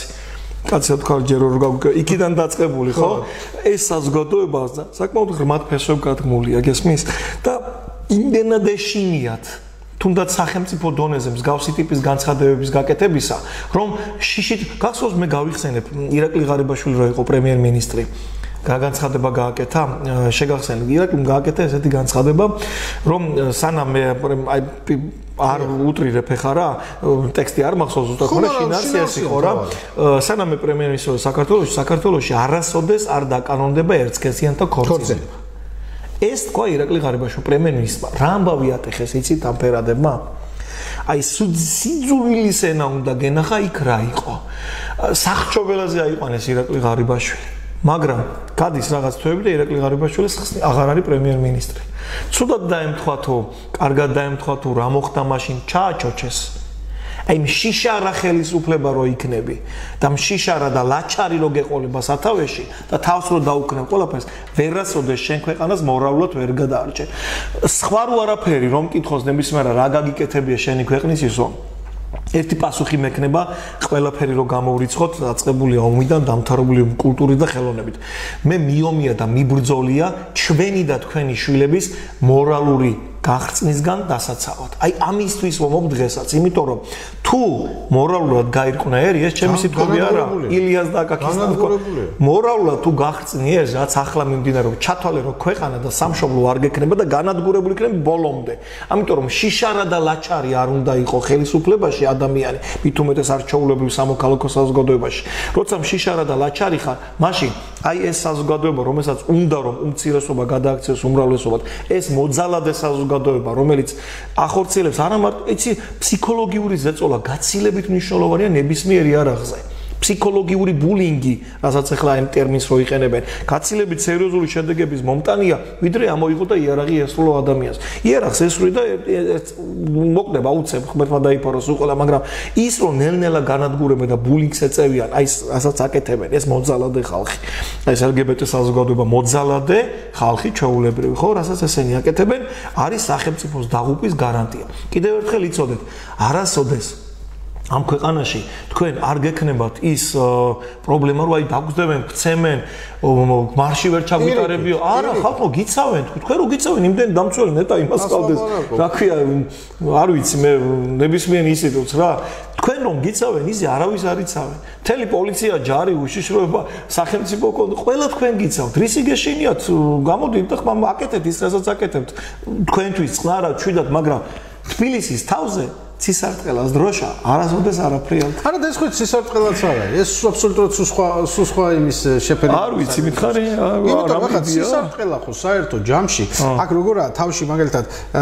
კაცი თქვა ჯერო რო გაგვიკე იქიდან დაწყებული ხო ეს საზოგადოება საკმაოდ ღრმად ფესვებ გადგმულია გესმის და იმდენად ეშინიათ თუნდაც სახელმწიფო დონეზე მსგავსი ტიპის განცხადებების გაკეთებისა, რომ შიშით გახსოვს მე გავიხსენებ ირაკლი ღარიბაშვილი რო იყო პრემიერ-მინისტრი. განცხადება გააკეთა, შეგახსენებ ირაკლიმ გააკეთა ესეთი განცხადება, რომ სანამ მე აი არ უტრირებ ხა რა, ტექსტი არ მახსოვს ზუსტად, მაგრამ შინაარსი იყო რა. სანამ მე პრემიერ-მინისტრი საქართველოში არასოდეს არ დაკანონდება ერთსქესიანთა ქორწინება. ეს თქვა ირაკლი ღარიბაშვილი პრემიერ-მინისტრმა რა ამბავი ატეხეს იცით ამ ფერადებმა აი სიძულვილის ენა უნდა გენახა იქ რა იყო სახჩობელაზე აიყვანეს ირაკლი ღარიბაშვილი მაგრამ გადის რაღაც თვეები და ირაკლი ღარიბაშვილის აღარ არის პრემიერ-მინისტრი ცუდად დაემთხვა კარგად დაემთხვა რა მოხდა მაშინ ჩააჩოჩეს აი შიშარა ხელისუფლება რო იქნები და შიშარა და ლაჩარი რო გეყოლება სათავეში და თავს რო დაუქნებ ყველაფერს ვერასოდეს შენ ქვეყანას მორალურად ვერ გადაარჩე სხვა რო არაფერი რომ მკითხოს ნებისმიერა რა გაგიკეთებია შენი ქვეყნის ისო ერთი პასუხი მექნება ყველაფერი რო გამოვრიცხოთ დაწყებულია ომიდან დამთავრებული კულტურით და ხელოვნებით მე მიომია და მიბრძოლია ჩვენი და თქვენი შვილების მორალური გაღწნისგან დასაცავად. აი ამისთვის ვომობ დღესაც, იმიტომ რომ თუ მორალურად გაირკვნა ერი, ეს ჩემი სიტყვები არა, ილიას და აკაკისთან თქო. მორალურად თუ გაღწნი ეს, რაც ახლა მიმდინარეობს, ჩათვალე რომ ქვეყანა და სამშობლო არ გექნება და განადგურებული იქნება ბოლომდე. ამიტომ რომ შიშარა და ლაჩარი არ უნდა იყოს ხელისუფლებაში ადამიანი, მით უმეტეს არჩეულებრივ სამოქალაქო საზოგადოებაში. როცა შიშარა და ლაჩარი ხარ, მაშინ აი ეს საზოგადოება, რომელსაც უნდა რომ უმცირესობა გადააქციოს უმრავლესობად, ეს მოძალადე საზოგადოება, რომელიც ახორციელებს არა მარტო, იცი, ფსიქოლოგიური ზეწოლა გაცილებით მნიშვნელოვანია ნებისმიერ იარაღზე. ფსიქოლოგიური ბულინგი, რასაც ახლა ამ ტერმინს რო იყენებენ, გაცილებით სერიოზული შედეგების მომტანია, ვიდრე ამოიღო და იარაღი ესრულო ადამიანს. იარაღს ესრული და მოკვდება უცებ ღმერთმა დაიფაროს უყოლა, მაგრამ ის რომ ნელ-ნელა განადგურებენ და ბულინგს ეწევიან, აი რასაც აკეთებენ, ეს მოძალადე ხალხი. აი ეს LGBT საზოგადოება მოძალადე ხალხი, ჩვეულებრივი, ხო, რასაც ესენი აკეთებენ, არის სახელმწიფოს დაღუპვის გარანტია. კიდევ ერთხელ იცოდეთ, არასოდეს ამ ქვეყანაში თქვენ არ გექნებათ ის პრობლემა, რომ აი დაგვძდებენ, გცემენ, მარში ვერ ჩაგვიტარებიო. არა, ხალხო გიცავენ, თქვენ რო გიცავენ, იმდენ დამცველი ნეტა იმას ყავდეს. რა ქვია, არ ვიცი, მე ნებისმიერ ინსტიტუტს რა. თქვენ რომ გიცავენ, ისე არავის არ იცავენ. მთელი პოლიცია, ჯარი, უშიშროება, სახელმწიფო ყველა თქვენ გიცავთ. რისი გეშინიათ, გამოდით და ხმამ აკეთეთ ის, რასაც აკეთებთ. თქვენთვის წყნარად, ჩვიდად, მაგრამ თბილისის თავზე ცისარტყელას დროშა არასოდეს არაფერი არ. არა და ეს ხო ცისარტყელაც არა. ეს აბსოლუტურად სხვა იმის შეფერილი. არ ვიცი, მითხარი, იმიტომ რომ ცისარტყელა ხო საერთო ჯამში, აქ როგორაა თავში მაგალითად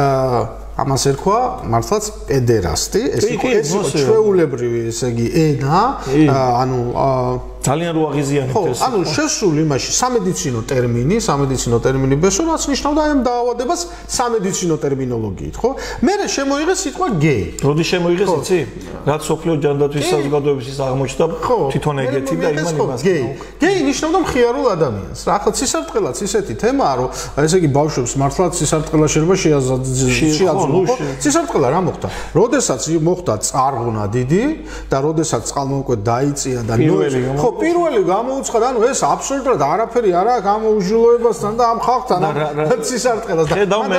ამას ერქვა მართლაც პედერასტი, ეს იყო ჩვეულებრივი, ესე იგი ენა, ანუ ძალიან რო აღიზიანებთ ეს. ანუ შესული იმაში სამედიცინო ტერმინი ბესო, რაც ნიშნავდა ამ დაავადებას სამედიცინო ტერმინოლოგიით, ხო? მერე შემოიღე სიტყვა გეი. როდი შემოიღეს იცი? რაც სოფლიო ჯანდაცვის საზოგადოების ის აღმოჩნდა თვითონ ეგეთი და იმას. გეი ნიშნავდა მხიარულ ადამიანს. რა ახლა ცისარტყელაც ისეთი თემაა, რომ ესე იგი ბავშვებს მართლაც ცისარტყელა შეიძლება შეაძლო. ცისარტყელა რა მოხდა? როდესაც მოხდა წარღვნა დიდი და როდესაც წყალმოვარდნა დაიწია და ხო პირველი გამოუცხადა, ანუ ეს აბსოლუტურად არაფერი არა აქვს ამ უჟილოებასთან და ამ ხალხთან ცისარტყელას და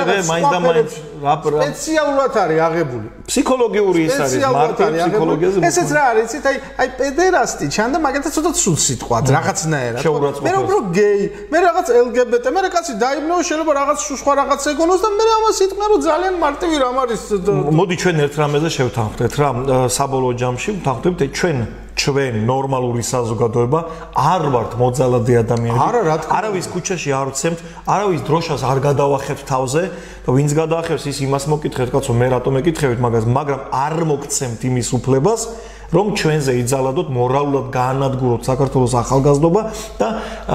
მაინც სპეციალურად არის აღებული. ფსიქოლოგიური ის არის, მარტო ფსიქოლოგიაზე. ესეც რა არის, იცით, აი პედერასტი ჩანდა, მაგალითად ცოტა ცუდ სიტყვად, რაღაცნაირად. მე უფრო გეი, მე რაღაც LGBT, მე კაცი დაიბნეო, შეიძლება რაღაც სხვა რაღაც ეგონოს და მე ამას იტყვი, რომ ძალიან მარტივი რამ არის. მოდი ჩვენ ერთ რამეზე შევთანხმდეთ რა, საბოლოო ჯამში ვთანხმდებით ჩვენ ნორმალური საზოგადოება არ ვართ მოძალადე ადამიანები. არავის ქუჩაში არ ვცემთ, არავის დროშას არ გადავახებთ თავზე და ვინც გადაახევს ის იმას მოკითხეთ, კაცო, მე რატომ ეკითხებით მაგას, მაგრამ არ მოგცემთ იმის უფლებას, რომ ჩვენზე იძალადოთ, მორალურად გაანადგუროთ საქართველოს ახალგაზრდობა და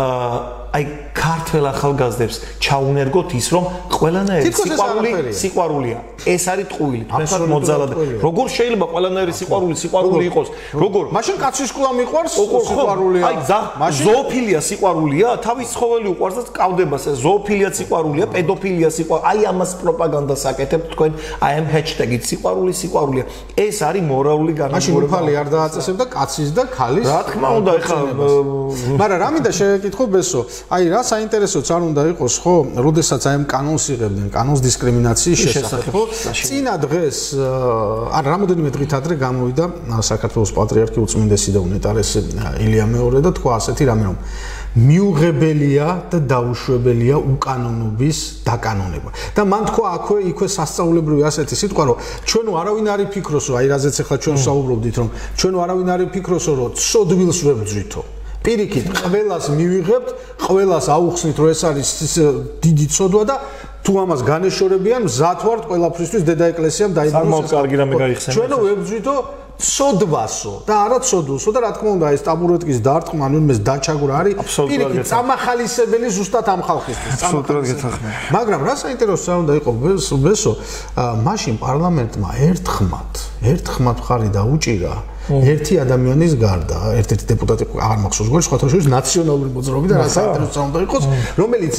აი ქართველ ახალგაზრდებს ჩაუნერგოთ ის, რომ ყველანაირი სიყვარულია. ეს არის ტყუილი, თქვენსაც მოძალადე. როგორ შეიძლება ყველანაირი სიყვარული იყოს? როგორ? მაშინ კაცის კულა მიყვარს სიყვარულია. აი ზოოფილია სიყვარულია, თავის ცხოველი უყვარს და კავდებას, ეს ზოოფილია სიყვარულია, პედოფილია სიყვარულია. აი ამას პროპაგანდას აკეთებთ თქვენ, აი ამ ჰეშტეგით სიყვარულია. ეს არის მორალური განადგურება. მაშინ უფალი არ დააწესებდა კაცის და ქალის. რა თქმა უნდა, ეხლა მაგრამ რა მინდა შევეკითხო ბესო, აი რა საინტერესოც არ უნდა იყოს, ხო, როდესაც აი ამ კანონს იღებდნენ, კანონს დისკრიმინაციის შესახებ, ხო? წინა დღეს არ რამოდენიმე დღით ადრე გამოვიდა საქართველოს პატრიარქი უწმინდესი და უნეტარესი ილია მეორე და თქვა ასეთი რამე, რომ მიუღებელია და დაუშვებელია უკანონობის დაკანონება. და მან თქვა აქვე სასწაულებრივი ასეთი სიტყვა, რომ ჩვენო არავინ არ იფიქროსო, აი რაზეც ახლა ჩვენ საუბრობდით, რომ ჩვენო არავინ არ იფიქროსო, რომ ცოდვილს ვებძვითო. პირიქით, ყველას მივიღებთ, ყველას აუხსნით, რომ ეს არის დიდი ცოდვა და თუ ამას განეშორებიან, მზად ვართ ყველაფრისთვის დედა ეკლესიამ დაიბნოს. კარგი რამე გაიხსენეთ. ჩვენო ვებძვითო ცოდვასო და არა ცოდულსო და რა თქმა უნდა ეს ტაბურეტკის დარტყმა ნუნმეს დაჩაგვრა არის პირიქით წამახალისებელი ზუსტად ამ ხალხისთვის. აბსოლუტურად გეთანხმე. მაგრამ რა საინტერესო უნდა იყოს ბესო, მაშინ პარლამენტმა ერთხმად ხარი დაუჭირა ერთი ადამიანის გარდა, ერთ-ერთი დეპუტატი აღარ მახსოვს როგორ, სხვათა შორის ნაციონალური მოძრაობები და რა საინტერესო უნდა იყოს, რომელიც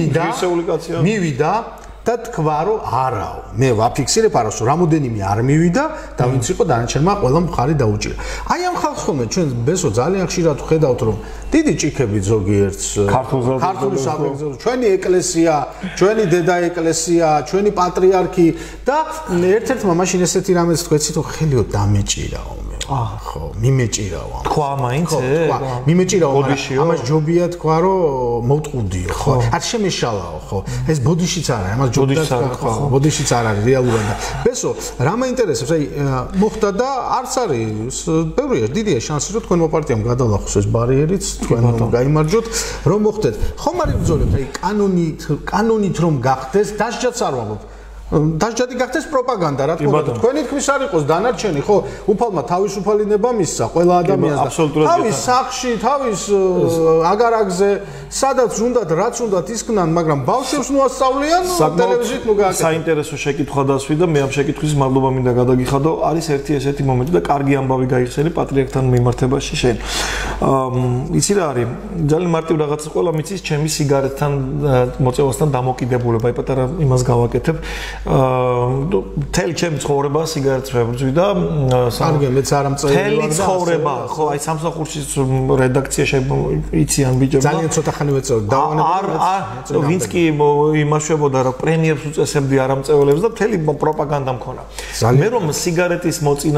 მივიდა და თქვა რომ არაო, მე ვაფიქსირებ არასო, რამოდენიმე არ მივიდა და ვინც იყო დანარჩენმა ყველამ მხარი დაუჭირა. აი ამ ხალხს ხოლმე ჩვენ ბესო ძალიან ხშირად ხედავთ რომ დიდი ჭიქები ზოგიერთს ქართული საბერძნო, ჩვენი ეკლესია, ჩვენი დედა ეკლესია, ჩვენი პატრიარქი და ერთ-ერთმა მაშინ ესეთი რამეც თქვეცით რომ ხელიო დამეჭირაო მე. ხო, მიმეჭირავა. თქვა მაინც მიმეჭირავა, ამას ჯობია თქვა რომ მოვტყუდიო, ხო? არ შემეშალაო, ხო? ეს ბოდიშიც არა, ამას ჯობია თქვა, ხო? ბოდიშიც არ არის რეალურად. ბესო, რა მაინტერესებს, აი მოხდა და არც არის ბევრია, დიდია შანსი რომ თქვენმა პარტიამ გადალახოს ეს ბარიერიც, თქვენ გაიმარჯვოთ, რომ მოხდეთ. ხომ არ იბრძოლებთ, აი კანონით რომ გახდეს, დასჯაც არ ვამბობ. დასჯადი გახდეს პროპაგანდა, რა თქმა უნდა. თქვენი თქმის არ იყოს დანარჩენი, ხო? უფალმა თავისუფალინება მისცა ყველა ადამიანს და თავის სახში, თავის აგარაგზე, სადაც უნდათ, რაც უნდათ ისქნან, მაგრამ ბავშვებს ნუ ასწავლიან ტელევიზიით ნუ გააკეთებენ. საინტერესო შეკითხვა დასვი და მე ამ შეკითხვის მადლობა მინდა გადაგიხადო. არის ერთი მომენტი და კარგი ამბავი გაიხსენი პატრიარქთან მიმართებაში შენ. იცი რა არის? ძალიან მარტივ რაღაცას ყველა მიცის ჩემი სიგარეტთან მოწევასთან დამოკიდებულება. აი პატარა იმას გავაკეთებ. თელი ჩემი ცხოვრება სიგარეტს ვებრძვი და სარგე მეც არ ამწევი ვარ და ცხოვრება ხო აი სამსახურში რედაქციაში იციან ბიჭებმა ძალიან ცოტა ხანი ვეწევ არ ვინც კი იმაშვებოდა რომ პრემიერს უწესებდი არამწეველებს და მთელი პროპაგანდა მქონა მე რომ სიგარეტის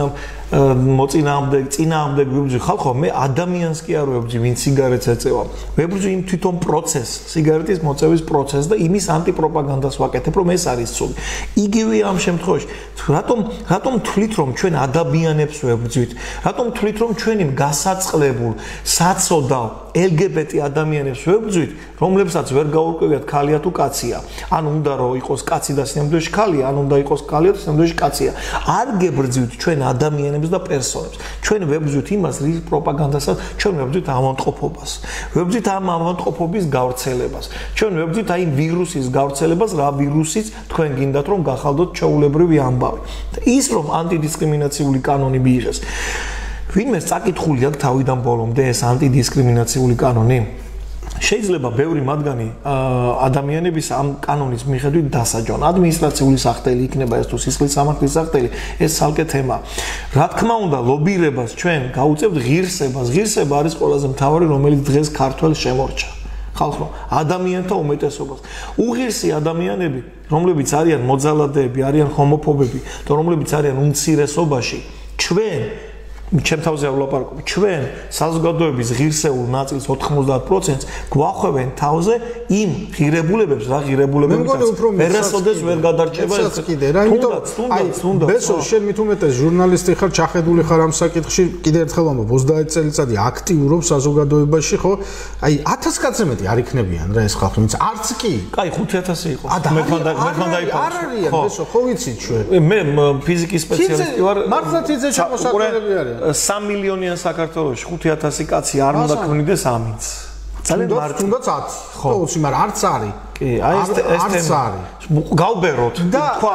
წინააღმდეგ ვიბრძვი ხალხო მე ადამიანს კი არ ვებრძვი ვინც სიგარეტს ეწევა ვებრძვი იმ თვითონ პროცესს სიგარეტის მოწევის პროცესს და იმის ანტიპროპაგანდას ვაკეთებ რომ ეს არის ცუდი იგივე ამ შემთხვევაში რატომ თვლით რომ ჩვენ ადამიანებს ვებრძვით რატომ თვლით რომ ჩვენი გასაწყლებულ საცოდავ LGBT ადამიანებს ვებრძვით რომლებსაც ვერ გაურკვევიათ ქალია თუ კაცია ან უნდა რომ იყოს კაცი და სინამდვილეში ქალია ან უნდა იყოს ქალია და სინამდვილეში კაცია არ გებრძვით ჩვენ ადამიანებს და პერსონებს ჩვენ ვებრძვით იმას რის პროპაგანდასაც ჩვენ ვებრძვით ავადმყოფობას ვებრძვით ამ ავადმყოფობის გავრცელებას ჩვენ ვებრძვით აი ვირუსის გავრცელებას რა ვირუსიც თქვენ გინდათ რომ გახალდოთ ჩაულებრივი ამბავი და ის რომ ანტიდისკრიმინაციული კანონი მიიღეს ვინმე წაკითხული აქვს თავიდან ბოლომდე ეს ანტიდისკრიმინაციული კანონი შეიძლება ბევრი მათგანი ადამიანების ამ კანონის მიხედვით დასაჯონ ადმინისტრაციული სახელი იქნება ეს თუ სისხლის სამართლის სახელი ეს ცალკე თემა რა თქმა უნდა ლობირებას ჩვენ გაუწევთ ღირსებას ღირსება არის ყველაზე მთავარი რომელიც დღეს ქართველს შემორჩა ხალხო ადამიანთა უმეტესობას უღირსი ადამიანები რომლებიც არიან მოძალადეები არიან ჰომოფობები და რომლებიც არიან უმცირესობაში ჩვენ ჩემთავზე ვლაპარაკობ ჩვენ საზოგადოების ღირსეულ ნაწილს 90%-ს გვახვევენ თავზე იმ ღირებულებებს რა ღირებულებებსაც ვერასოდეს ვერ გადარჩება ეს კიდე რა იმიტომ ბესო შენ მით უმეტეს ჟურნალისტი ხარ ჩახედული ხარ ამ საკითხში კიდე ერთხელ ვამბობ 30 წელიწადი აქტიურობ საზოგადოებაში ხო აი 1000 კაცზე მეტი არ იქნებიან რა ეს ხალხი ვინც არც კი კაი 5000 იყო მე დაიფარს არ არიან ბესო ხო ვიცით ჩვენ მე ფიზიკის სპეციალისტი ვარ მართლა თიძე შემოსაქმეები არიან 3 მილიონიან საქართველოში 5000 კაცი არ უნდა ქმნიდეს ამინც. ძალიან მარტივ. თუნდაც 10. ხო, მაგრამ არც არის. კი, აი ეს არის. გავბეროთ. თქვა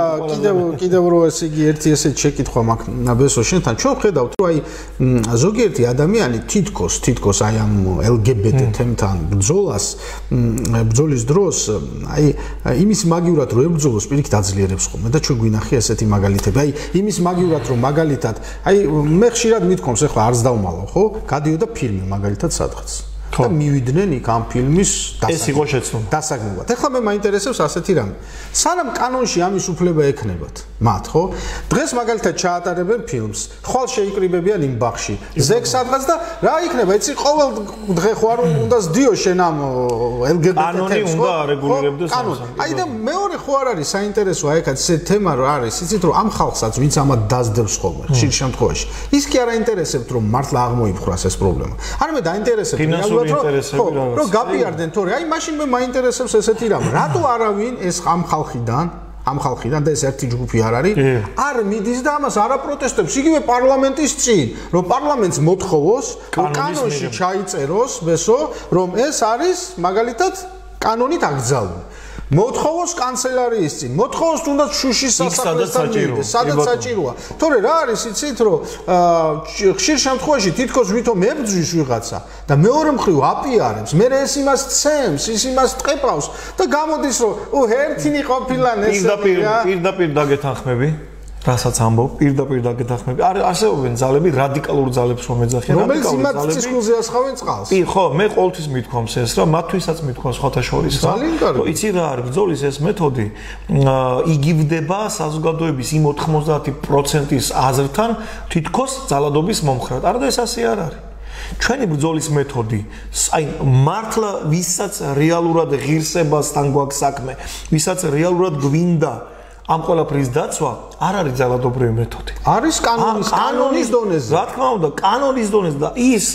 კიდევ რო ეს იგი ერთი ესეთ შეკითხვა მაქვს ბესო შენთან. ჩვენ ხედავთ რომ აი ზოგიერთი ადამიანი თითქოს აი ამ LGBT თემთან ბრძოლის დროს აი იმის მაგივრად რომ ებრძოლოს პირიქით აძლიერებს ხოლმე და ჩვენ გვინახია ესეთი მაგალითები. აი იმის მაგივრად რომ მაგალითად აი მე ხშირად მithkoms ეხლა არც დავმალო ხო? გადიოდა ფილმი მაგალითად სადღაც. და მივიდნენ იქ ამ ფილმის დასაგნებლად. ეხლა მე მაინტერესებს ასეთი რამე. სანამ კანონში ამის უფლება ექნებათ მათ, ხო? დღეს მაგალითად ჩაატარებენ ფილმს. ხვალ შეიკრიბებიან იმ ბაღში. ზეგ სადღაც და რა იქნება? იცი ყოველ დღე ხო არ უნდა სდიო შენ ამ LGBT კანონი უნდა არეგულირებდეს ამას. აი და მეორე ხო არ არის საინტერესო აი აქაც ეს თემა რო არის. იცით რომ ამ ხალხსაც ვინც ამათ დაძდევს ხოლმე ხშირ შემთხვევაში. ის კი არ აინტერესებთ რომ მართლა აღმოიფხვრას ეს პრობლემა. არამედ აინტერესებთ რომ გაპიარდნენ თორე აი მაშინ მე მაინტერესებს ესეთი რამ რატო არავინ ეს ამ ხალხიდან და ეს ერთი ჯგუფი არ არის არ მიდის და ამას არ აპროტესტებს იგივე პარლამენტის წინ რომ პარლამენტს მოთხოვოს რომ კანონში ჩაიწეროს ბესო რომ ეს არის მაგალითად კანონით აკრძალული მოთხოვოს კანცელარიის წინ მოთხოვოს თუნდაც შუშის სასახლესთან მიიღეს სადაც საჭიროა თორე რა არის იცით რომ ხშირ შემთხვევაში თითქოს ვითომ ებძვის ვიღაცა და მეორე მხრივ აპიარებს მე ეს იმას ცემს ის იმას ტყეპავს და გამოდის რომ ერთინი ყოფილა პირდაპირ დაგეთანხმები რასაც ამბობ პირდაპირ დაგეთანხმები არსებობენ ძალები რადიკალურ ძალებს რომ ეძახიან რადიკალურ ძალებს რომელიც ცისკულზე ასხავენ წყალს ხო მე ყოველთვის მithkoms ეს რა მათთვისაც მithkoms ხოთა შორის რა იცი რა არის ბრძოლის ეს მეთოდი იგივდება საზოგადოების იმ 90%-ის აზრთან თითქოს ძალადობის მომხრად არა და ეს ასე არ არის ჩვენი ბრძოლის მეთოდი აი მართლა ვისაც რეალურად ღირსებასთან გვაქვს საქმე ვისაც რეალურად გვინდა ამ ყველაფრის დაცვა არ არის ძალადობრივი მეთოდი. არის კანონის დონეზე. რა თქმა უნდა, კანონის დონეზე და ის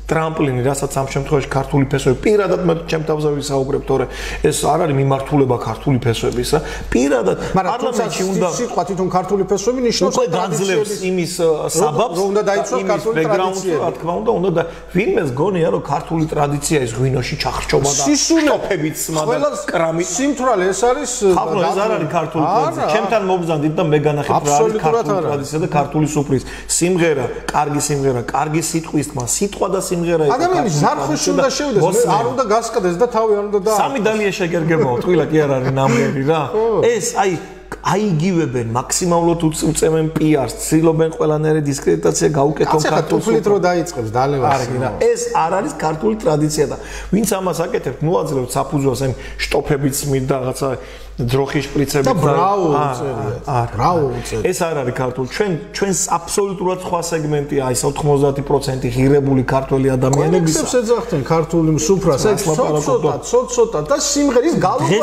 ტრამპლინი, რასაც ამ შემთხვევაში ქართული ფესვები პირადად მე ჩემ თავზე ვისაუბრებ, თორე ეს არ არის მიმართულება ქართული ფესვებისა. პირადად პარლამენტში უნდა სიტყვა თვითონ ქართული ფესვები ნიშნავს უკვე გაძლევს იმის საბაბს, რომ უნდა დაიცვას ქართული ტრადიციები. რა თქმა უნდა და ვინმეს გონია რომ ქართული ტრადიცია ის ღვინოში ჩახრჩობა და შტოფებით სმა და კრამით სიმთვრალე ეს არის ხალხო ეს არ არის ქართული ტრადიცია. ჩემთან მობრძანდით და მე განახეთ რა არის ქართული ტრადიცია და ქართული სუფრის სიმღერა, კარგი სიმღერა, კარგი სიტყვის თქმა, სიტყვა და სიმღერა იყო. ადამიანის ზარხოში უნდა შევიდეს, არ უნდა გასკდეს და თავი არ უნდა და სამი დალია შეგერგებაო, თქვილა კი არ არის ნამღერი რა. ეს აიგივებენ მაქსიმალურად უწევენ PR-ს, ცდილობენ ყველანაირი დისკრედიტაცია გაუკეთონ ქართულ თulit რო დაიწყებს დალევას. ეს არ არის ქართული ტრადიცია და ვინც ამას აკეთებს, მოაძლევთ საფუძველს ამ შტოფებით მით და რაღაცა ძროხი შპრიცებით და ბრავო უწერია. ბრავო უწერია. ეს არ არის ქართული. ჩვენს აბსოლუტურად სხვა სეგმენტია, აი 90% ღირებული ქართველი ადამიანებისა. ეს ეძახდნენ ქართული სუფრას, ეს ცოტა და სიმღერის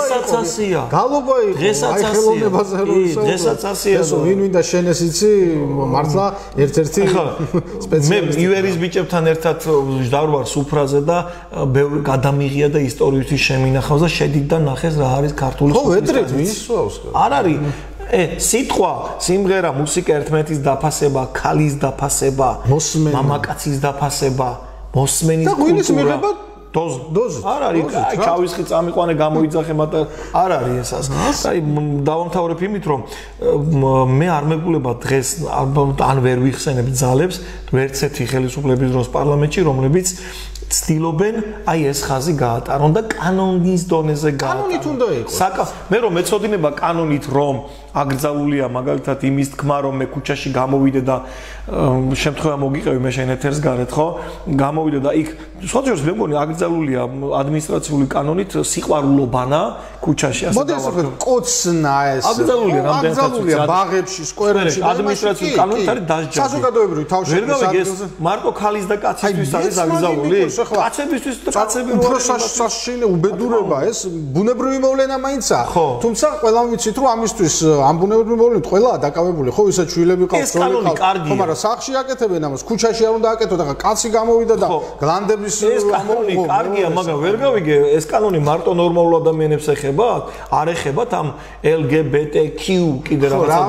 გალობა იყო. აი ხელოვნებაზე რო ისაუბრა. დღესაც ასია. ესო ვინ და შენეს იცი მართლა ერთ-ერთი სპეციალისტი. მე ივერის ბიჭებთან ერთად ვждავარ სუფრაზე და ბევრი გადამიღია და ისტორიისთვის შემინახავს და შედით და ნახეს რა არის ქართული სუფრა. ედრეთ მისვავს. არ არის სიტყვა, სიმღერა, მუსიკა ერთმანეთის დაფასება, ქალის დაფასება, მამაკაცის დაფასება, მოსმენის კულტურა. და ღვინის მიღება დოზი. არ არის, აი ჩავისხი წამიყვანე გამოიძახე, მაგრამ არ არის ესას. აი დავამთავრებ იმით, რომ მე არ მეგულება დღეს ან ვერ ვიხსენებ ძალებს, ვერცერთი ხელისუფლების დროს პარლამენტში, რომლებიც ცდილობენ აი ეს ხაზი გაატარონ და კანონის დონეზე გაატარონ. კანონით უნდა იყოს. მე რომ მეწოდინება კანონით რომ აკრძალულია მაგალითად იმის თქმა რომ მე ქუჩაში გამოვიდე და შემთხვევა მოგიყევი მე შენ ეთერს გარეთ ხო გამოვიდე და იქ სხვადასხვა მე მგონი აკრძალულია ადმინისტრაციული კანონით სიყვარულობანა ქუჩაში ასე მოდი ასე კოცნა ეს აკრძალულია რამდენად ბაღებში სკვერებში ადმინისტრაციული კანონით არის დასჯა საზოგადოებრივი თავშეყრის მარტო ქალის და კაცისთვის არის აკრძალული კაცებისთვის და კაცები რო საშინე უბედურება ეს ბუნებრივი მოვლენა მაინცა თუმცა ყველამ ვიცით რომ ამისთვის ამ ბუნებრივი მოვლენით ყველა დაკავებული ხო ისა ჩვილები ყავს ხო მაგრამ სახში აკეთებენ ამას ქუჩაში არ უნდა აკეთო და კაცი გამოვიდა და გლანდების ეს კანონი კარგია მაგრამ ვერ გავიგე ეს კანონი მარტო ნორმალურ ადამიანებს ეხება არ ეხებათ ამ LGBTQ კიდე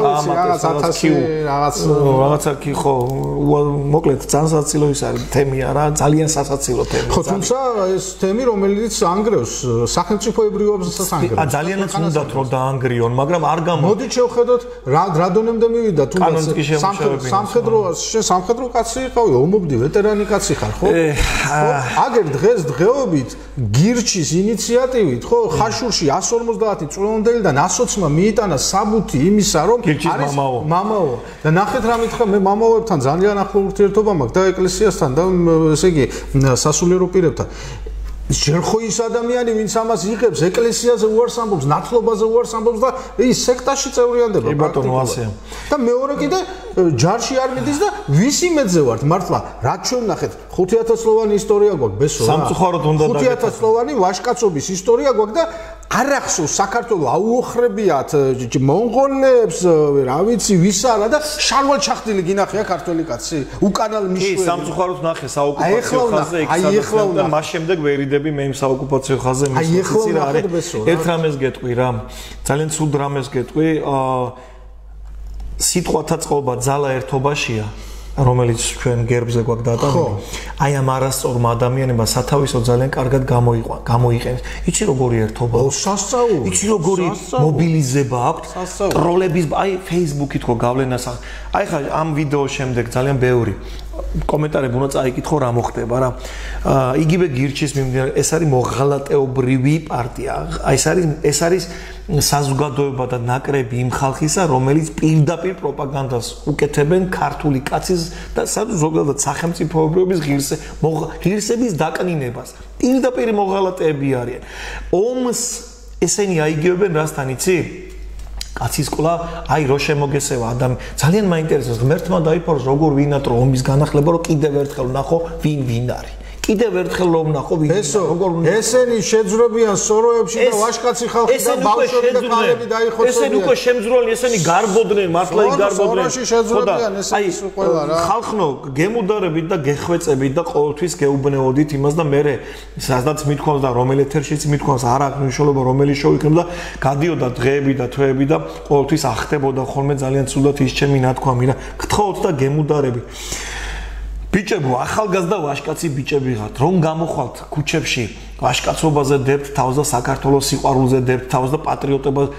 რაღაცა კი ხო მოკლედ ძალიან ის არის თემია რა ძალიან სასაცილო თემია ხო თუმცა ეს თემი რომელიც ანგრევს სახელმწიფოებრიობასაც ანგრევს ძალიანაც უნდათ რომ დაანგრიონ მაგრამ არ მოდი შევხედოთ რა დონემდე მივიდა თუნდაც სამხედრო კაცი იყავი ომობდი ვეტერანი კაცი ხარ ხო აგერ დღეს დღეობით გირჩის ინიციატივით ხო ხაშურში 150 წლევანდელიდან 120-მა მიიტანა საბუთი იმისა რომ არის მამაო და ნახეთ რა მითხრა მე მამაოებთან ძალიან ახლო ურთიერთობა მაქვს და ეკლესიასთან და ესე იგი სასულიერო პირებთან ჯერ ხო ის ადამიანი ვინც ამას იღებს ეკლესიაზე უარს ამბობს ნათლობაზე უარს ამბობს და ის სექტაში წევრიანდება პრაქტიკულად და მეორე კიდე ჯარში არ მიდის და ვის იმედზე ვართ მართლა რაც ჩვენ ნახეთ 5000 წლოვანი ისტორია გვაქვს ბესო სამწუხაროდ უნდა დაგეკეთო 5000 წლოვანი ვაჟკაცობის ისტორია გვაქვს და არ ახსოვს საქართველოს აუოხრებიათ მონღოლებს რა ვიცი ვის არა და შარვალ ჩახდილი გინახია ქართველი კაცი უკანალ მიშველი კი სამწუხაროდ ნახე საოკუპაციო ხაზზე იქ და მას შემდეგ ვერიდები მე იმ საოკუპაციო ხაზზე მისვლა რა არის ერთ რამეს გეტყვი რა ძალიან ცუდ რამეს გეტყვი სიტყვათა წყობა ძალა ერთობაშია რომელიც ჩვენ გერბზე გვაქვს დატანილი. აი ამ არასწორმა ადამიანებმა სათავისო ძალიან კარგად გამოიყენეს. იცი როგორი ერთობა? სასწაული. იცი როგორი მობილიზება აქვს? ტროლების აი Facebook-ით ხო გავლენას აი ხა ამ ვიდეოს შემდეგ ძალიან ბევრი კომენტარები უნდა წაიკითხო რა მოხდება რა. იგივე გირჩის მიმდინარე ეს არის მოღალატეობრივი პარტია. აი ეს არის საზოგადოება და ნაკრები იმ ხალხისა, რომელიც პირდაპირ პროპაგანდას უკეთებენ ქართული კაცის და ზოგადად სახელმწიფოებრიობის ღირსების დაკნინებას. პირდაპირ მოღალატეები არიან. ომს ესენი აიგივებენ რასთან იცი? კაცის ყლა, აი რო შემოგესევა ადამიანი. ძალიან მაინტერესებს ღმერთმა დაიფაროს როგორ ვინატრო ომის განახლება, რომ კიდევ ერთხელ ნახო ვინ არის. კიდევ ერთხელ რომ ნახო ბესო ესენი შეძრებიან სოროებში და ვაშკაცი ხალხი და ბავშვები და ქალები დაიხოცებიან ესენი უკვე შემძროლი ესენი გარბოდნენ მართლა ის გარბოდნენ სოროში შეძრებიან ესენი ყველა რა ხალხნო გემუდარებით და გეხვეწებით და ყოველთვის გეუბნეოდით იმას და მე სადაც მithქვავს და რომელ ეთერშიც მithქვავს არ აქვს მნიშვნელობა რომელი შოუ იქნება და გადიოდა დღეები და თვეები და ყოველთვის ახდებოდა ხოლმე ძალიან ცუდად ის ჩემი ნათქვამი რა გთხოვთ და გემუდარებით ბიჭებო, ახალგაზრდა ვაშკაცი ბიჭები ხართ, რომ გამოხვალთ ქუჩებში, ვაშკაცობაზე დებთ თავს და საქართველოს სიყვარულზე დებთ თავს და პატრიოტებაზე,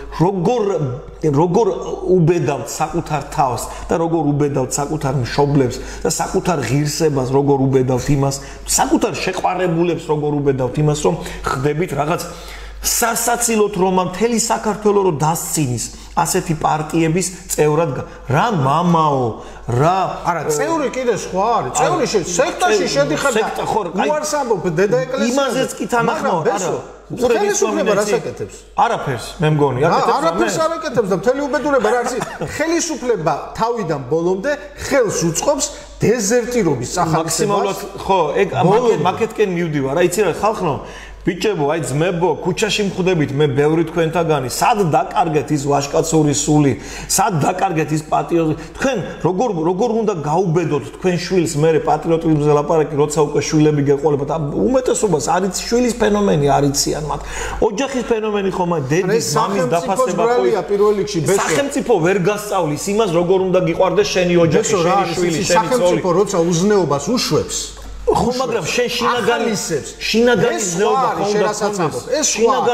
როგორ უბედავთ საკუთარ თავს და როგორ უბედავთ საკუთარ მშობლებს და საკუთარ ღირსებას, როგორ უბედავთ იმას, საკუთარ შეყვარებულებს, როგორ უბედავთ იმას, რომ ხდებით რაღაც სასაცილოდ რომ მთელი საქართველოს რო დასცინის ასეთი პარტიების წევრად რა მამაო რა არა წევრი კიდე სხვა არის წევრი სექტაში შედიხარ და უარს ამბობ დედა ეკლესია იმაზეც კი თანახმო არა ხელისუფლება რას აკეთებს არაფერს მე მგონი არაფერს არ აკეთებს და მთელი უბედურება რა არის ხელისუფლება თავიდან ბოლომდე ხელს უწყობს დეზერტირობის სახალხმოებად ხო ეგ მაკეთკენ მივდივარ რა იცი რა ხალხნო ბიჭებო, აი ძმებო, ქუჩაში მხვდებით მე ბევრი თქვენთაგანი, სად დაკარგეთ ის ვაშკაცური სული, სად დაკარგეთ ის პატრიოტიზმი. თქვენ როგორ უნდა გაუბედოთ თქვენ შვილს მე პატრიოტიზმზე ლაპარაკი, როცა უკვე შვილები გეყოლებათ. უმეტესობას არის შვილის ფენომენი არიციან მათ. ოჯახის ფენომენი ხომ დედის, მამის დაფასება ყოია პირველ რიგში ბესო. სახელმწიფო ვერ გასწავლის იმას, როგორ უნდა გიყვარდეს შენი ოჯახი, შენი შვილი, შენი ცოლი. სახელმწიფო როცა უზნეობას უშვებს ხო მაგრამ შენ შინაგანი ზნეობა ეს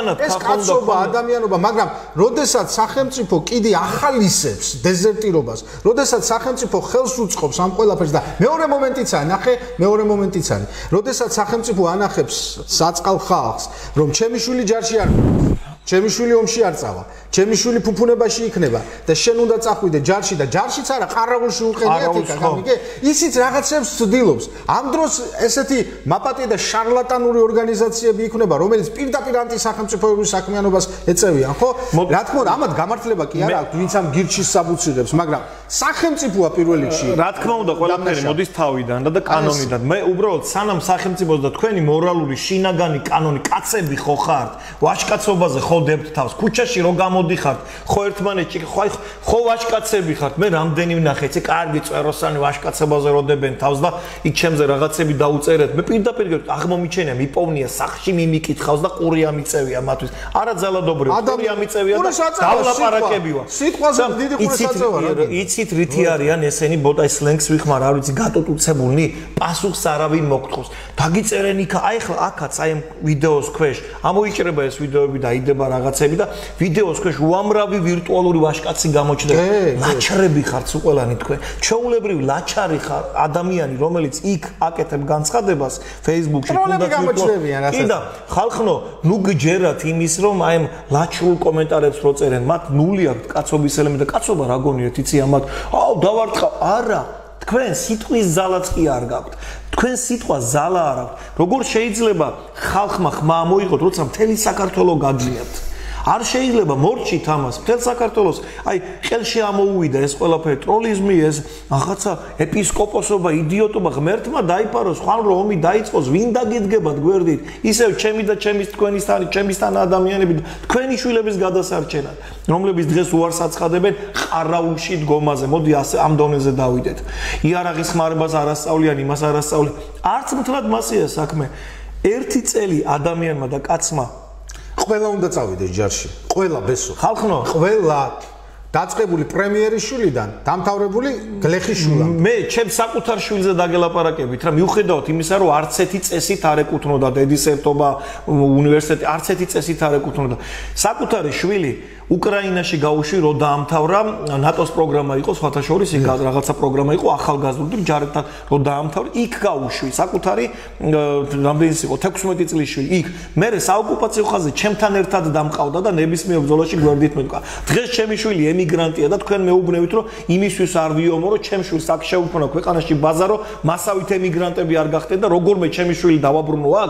კაცობა ადამიანობა მაგრამ როდესაც სახელმწიფო კიდე ახალისებს დეზერტირობას როდესაც სახელმწიფო ხელს უწყობს ამ ყველაფერს და მეორე მომენტიც არის ნახე მეორე მომენტიც არის როდესაც სახელმწიფო ანახებს საწყალ ხალხს რომ ჩემი შვილი ჯარში არ ჩემი შვილი ომში არ წავა ჩემი შვილი ფუფუნებაში იქნება და შენ უნდა წახვიდე ჯარში და ჯარშიც არა ყარაულში უყენიათ იქა გამიგე ისიც რაღაცებს ცდილობს ამ დროს ესეთი მაპატი და შარლატანური ორგანიზაციები იქნება რომელიც პირდაპირ ანტისახელმწიფოებრივ საქმიანობას ეწევიან ხო რა თქმა უნდა ამათ გამართლება კი არა აქვს ვინც ამ გირჩის საბუციღებს მაგრამ სახელმწიფოა პირველ რიგში რა თქმა უნდა ყველაფერი მოდის თავიდან და კანონიდან მე უბრალოდ სანამ სახელმწიფოს და თქვენი მორალური შინაგანი კანონი კაცები ხო ხართ ვაშკაცობაზე ხო დებთ თავს ქუჩაში რო გამოდიხართ ხო ერთმანეთში ხო ვაშკაცები ხართ მე რამდენი ვნახე იცი კარგი წვეროსანი ვაშკაცებაზე რო დებენ თავს და იქ ჩემზე რაღაცები დაუწერეთ მე პირდაპირ აღმომიჩენია მიპოვნია სახში მიმიკითხავს და ყურია მიწევია მათთვის არა ძალადობრივ ყურია მიწევია და დავლაპარაკებია სიტყვაზე დიდი ყური საწევა იცით რითი არიან ესენი ბოტა სლენგს ვიხმარ არ ვიცი გატუტუცებულნი პასუხს არავინ მოგთხოვს დაგიწერენ იქა აი ხლა აქაც აი ამ ვიდეოს ქვეშ ამოიჭრება ეს ვიდეოები და იდება რაღაცები და ვიდეოს ქვეშ უამრავი ვირტუალური ვაშკაცი გამოჩნდება ლაჩრები ხართ უყველანი თქვენ ჩვეულებრივი ლაჩარი ხარ ადამიანი რომელიც იქ აკეთებ განცხადებას Facebook-ში თუნდაც კი და ხალხნო ნუ გჯერათ იმის რომ აი ამ ლაჩრულ კომენტარებს რო წერენ მათ ნული აქვს კაცობის ელემენტი და კაცობა რა გონიათ იცი ამათ აუ დავარტყავ არა თქვენ სიტყვის ძალაც კი არ გაქვთ თქვენ სიტყვა ზალა არ აქვს როგორ შეიძლება ხალხმა ხმა მოიღოთ როცა მთელი საქართველო გაგიათ არ შეიძლება მორჩით ამას მთელ საქართველოს აი ყელში ამოუვიდა ეს ყველაფერი ტროლიზმი ეს ახაცა ეპისკოპოსობა იდიოტობა ღმერთმა დაიფაროს ხან რომ ომი დაიწყოს ვინ დაგიდგებათ გვერდით ისევ ჩემი და ჩემის ჩემისთან ადამიანები თქვენი შვილების გადასარჩენად რომლებიც დღეს უარს აცხადებენ ყარაულში დგომაზე მოდი ასე ამ დონეზე დავიდეთ იარაღის ხმარებას არასწავლიან იმას არასწავლიან არც მთლად მასია საქმე ერთი წელი ადამიანმა და კაცმა ყველა უნდა წავიდეს ჯარში. ყველა ბესო. ხალხნო, ყველა დაწყებული პრემიერის შვილიდან დამთავრებული გლეხის შვილამდე. მე ჩემ საკუთარ შვილზე დაგელაპარაკებით რა მიუხედავად იმისა რომ არც ერთი წესით არ ეკუთვნოდა დედის ერთობა უნივერსიტეტი არც ერთი წესით არ ეკუთვნოდა. საკუთარი შვილი უკრაინაში გაუშვი რო დაამთავრა ნატოს პროგრამა იყო სხვათა შორის იქ რაღაცა პროგრამა იყო ახალგაზრდული ჯარებთან რო დაამთავრა იქ გაუშვი საკუთარი რამდენი იყო 16 წლის შვილი იქ მე საოკუპაციო ხაზზე ჩემთან ერთად დამყავდა და ნებისმიერ ბრძოლაში გვერდით მეთქვა დღეს ჩემი შვილი ემიგრანტია და თქვენ მეუბნევით რომ იმისთვის არ ვიომო რომ ჩემ შვილს აქ შეუქმნა ქვეყანაში ბაზარო მასავით ემიგრანტები არ გახდნენ და როგორმე ჩემი შვილი დავაბრუნო აქ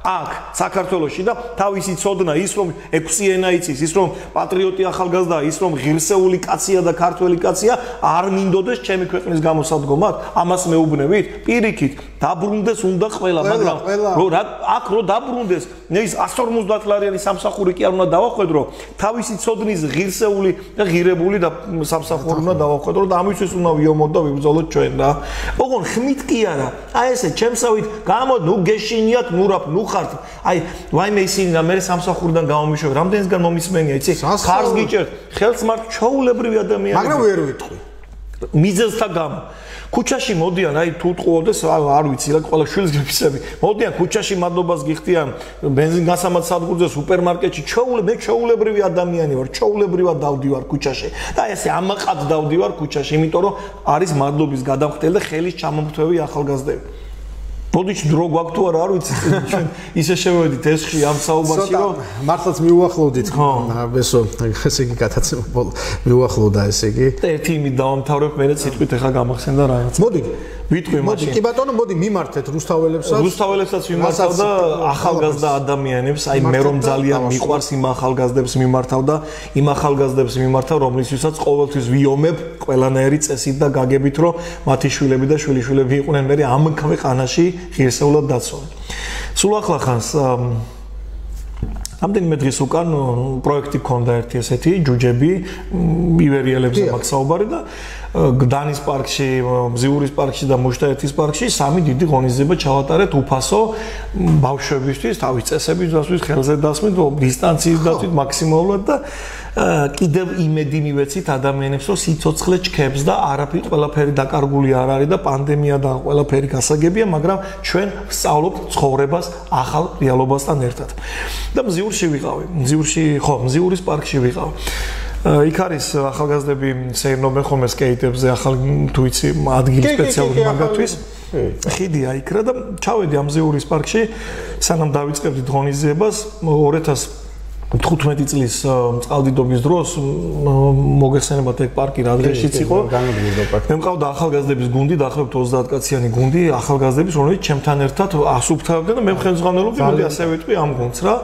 აქ საქართველოში და თავისი ცოდნა ის რომ 6 ენა იცის, ის რომ პატრიოტი ახალგაზრდაა, ის რომ ღირსეული კაცია და ქართველი კაცია, არ მინდოდეს ჩემი ქვეყნის გამოსადგომად, ამას მეუბნებით, პირიქით, დაბრუნდეს უნდა ყველა, მაგრამ აქ რო დაბრუნდეს, ის 150 ლარიანი სამსახური კი არ უნდა დავახვედრო, თავისი ცოდნის ღირსეული და ღირებული და სამსახური უნდა დავახვედრო და ამისთვის უნდა ვიომოთ და ვიბრძოლოთ ჩვენ რა. ოღონ ხმით კი არა. აი ესე ჩემსავით გამოდ ნუ გეშინიათ, ნუ რა, ნუ ხართ. აი ვაიმე ისინი და მე სამსახურიდან გამომიშვებ, რამდენისგან მომისმენია, იცი? ხარს გიჭერთ, ხელს მართ ჩაულებრივი ადამიანები. მაგრამ ვერ ვიტყვი. მიზეზთა გამო. ქუჩაში მოდიან, აი თუ ტყუოდეს, არ ვიცი, რა ყველა შვილს გიფისები. მოდიან ქუჩაში მადლობას გიხდიან, ბენზინგასამაც სადგურზე, სუპერმარკეტში, მე ჩაულებრივი ადამიანი ვარ, ჩაულებრივად დავდივარ ქუჩაში. და ესე ამაყად დავდივარ ქუჩაში, იმიტომ რომ არის მადლობის გადამხდელი და ხელის ჩამომრთვევი ახალგაზრდები. მოდიჩ დრო გვაქვს თუ არა, არ ვიცი, ჩვენ ისე შევედით ესში ამ საუბარში, რომ მართლაც მიუახლოვდით, ბესო, ესე იგი გადაცემა მიუახლოვდა ესე იგი. და ერთი იმით დავამთავრებ, მე სიტყვით ახლა გამახსენდა რაღაც. მოდი, ვიტყვი მაშინ. კი ბატონო, მოდი მიმართეთ რუსთაველებსაც. რუსთაველებსაც მიმართავ და ახალგაზრდა ადამიანებს, აი მე რომ ძალიან მიყვარს იმ ახალგაზრდებს მიმართავ და იმ ახალგაზრდებს მიმართავ, რომლისთვისაც ყოველთვის ვიომებ ყველანაირი წესით და გაგებით, რომ მათი შვილები და შვილიშვილები იყვნენ მე ამ ქვეყანაში ღირსეულად დაცვალი. სულ ახლა ხანს რამდენიმე დღის უკან პროექტი ქონდა ერთი ესეთი ჯუჯები ივერიელებზე მაქვს საუბარი და გდანის პარკში, მზიურის პარკში და მუშტაეთის პარკში 3 დიდი ღონისძიება ჩავატარეთ უფასო ბავშვებისთვის, თავის წესების დასვით, ხელზე დასმით, დისტანციის დასვით მაქსიმალურად და კიდევ იმედი მივეცით ადამიანებს, რომ სიცოცხლე ჩქებს და არაფერი ყველაფერი დაკარგული არ არის და პანდემია და ყველაფერი გასაგებია, მაგრამ ჩვენ ვსწავლობთ ცხოვრებას ახალ რეალობასთან ერთად. და მზიურში ვიყავი, მზიურის პარკში ვიყავ. იქ არის ახალგაზრდები სეირნობენ ხოლმე სკეიტებზე, ახალ თუ იცი ადგილი სპეციალური მაგათთვის. ხიდია იქ რა და ჩავედი ამ მზიურის პარკში, სანამ დავიწყებდით ღონისძიებას 2015 წლის წყალდიდობის დროს მოგეხსენებათ ეგ პარკი რა დღეშიც იყო. მე მყავდა ახალგაზრდების გუნდი, დაახლოებით 30 კაციანი გუნდი ახალგაზრდების, რომლებიც ჩემთან ერთად ასუფთავდნენ და მე ხელმძღვანელობდი, მოდი ასე ვიტყვი ამ გუნდს რა.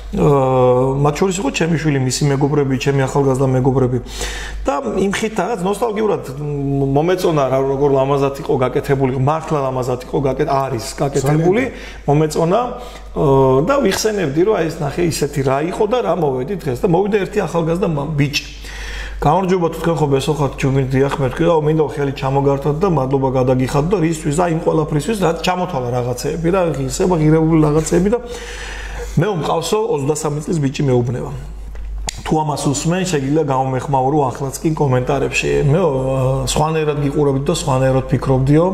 მათ შორის იყო ჩემი შვილი, მისი მეგობრები, ჩემი ახალგაზრდა მეგობრები. და იმ ხით რაღაც ნოსტალგიურად მომეწონა რა, როგორ ლამაზად იყო გაკეთებული, მართლა ლამაზად იყო არის გაკეთებული, მომეწონა და ვიხსენებდი, რომ აი ეს ნახე ისეთი რა იყო და რა მოვედი დღეს და მოვიდა ერთი ახალგაზრდა ბიჭი. გამარჯობა თუ თქვენ ხო ბესო ხართ ჩუბინიძე ახლა მეთქვი და მინდა ხელი ჩამოგართოთ და მადლობა გადაგიხადოთ და რისთვის და იმ ყველაფრისთვის რაც ჩამოთვალა რაღაცეები რა, ღირსება, ღირებული რაღაცეები და მე მყავსო 23 წლის ბიჭი მეუბნება. თუ ამას უსმენ, შეგიძლია გამომეხმაურო ახლაც კი კომენტარებში. მე სხვანაირად გიყურებდით და სხვანაირად ფიქრობდიო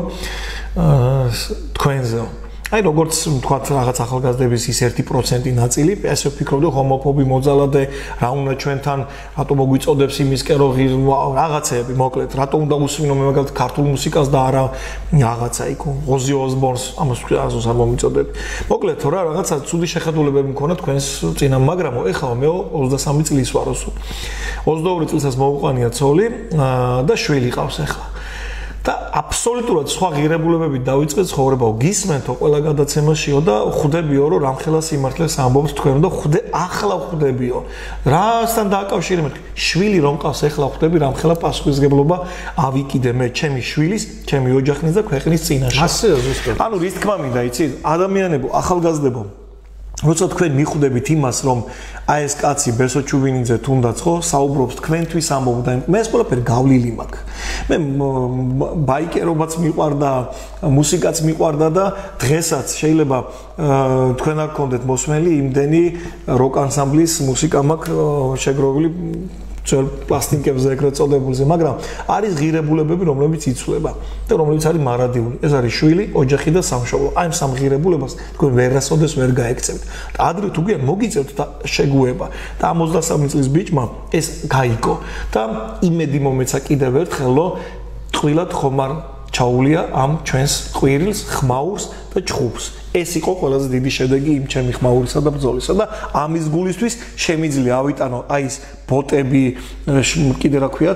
თქვენზე. აი როგორც თქვათ რაღაც ახალგაზრდების ის 1% ნაწილი, ესე ვფიქრობდი ჰომოფობი მოძალადე, რა უნდა ჩვენთან, რატო მოგვიწოდებს იმისკენ რომ რაღაცეები, მოკლედ, რატო უნდა უსმინო მე მაგალითად ქართულ მუსიკას და არა რაღაცა იქ ოზი ოსბორნს, ამას ვქრაზოს არ მომიწოდებ. მოკლედ, რა რაღაცა ცუდი შეხედულებები მქონდა თქვენს წინა, მაგრამ ეხლა მე 23 წლის ვარ, 22 წელსაც მოვუყვანია ცოლი და შვილი ყავს ეხლა. და აბსოლუტურად სხვა ღირებულებები დავიწყე ცხოვრება. გისმენთო ყველა გადაცემაშიო და ხვდებიო რომ რამხელა სიმართლეს ამბობთ თქვენ და ახლა ხვდებიო. რასთან დააკავშირებთ? შვილი რომ ყავს ეხლა ხვდები რამხელა პასუხისგებლობა ავიკიდე მე ჩემი შვილის, ჩემი ოჯახის და ქვეყნის წინაშე. ასეა ზუსტად. ანუ რის თქმა მინდა იცი, ადამიანებო, ახალგაზრდებო როცა თქვენ მიხვდებით იმას, რომ აი ეს კაცი ბესო ჩუბინიძე თუნდაც ხო საუბრობს თქვენთვის ამბობ და მე ეს ყველაფერი გავლილი მაქვს. მე ბაიკერობაც მიყვარდა, მუსიკაც მიყვარდა და დღესაც შეიძლება თქვენ არ გქონდეთ მოსმელი იმდენი როკ ანსამბლის მუსიკა მაქვს შეგროვილი ძველ პლასტინკებზე ეგრეთ წოდებულზე, მაგრამ არის ღირებულებები, რომლებიც იცვლება და რომლებიც არის მარადიული. ეს არის შვილი, ოჯახი და სამშობლო. აი ამ სამ ღირებულებას თქვენ ვერასოდეს ვერ გაეკცევთ. და ადრე თუ გია მოგიწევთ და შეგუება. და ამ 23 წლის ბიჭმა ეს გაიგო და იმედი მომეცა კიდევ ერთხელ, რომ ტყვილად ხომ არ ჩაულია ამ ჩვენს ყვირილს, ხმაურს და ჩხუბს. ეს იყო ყველაზე დიდი შედეგი იმ ჩემი ხმაურისა და ბრძოლისა და ამის გულისთვის შემიძლია ავიტანო აი ეს ბოტები კიდე რა ქვიათ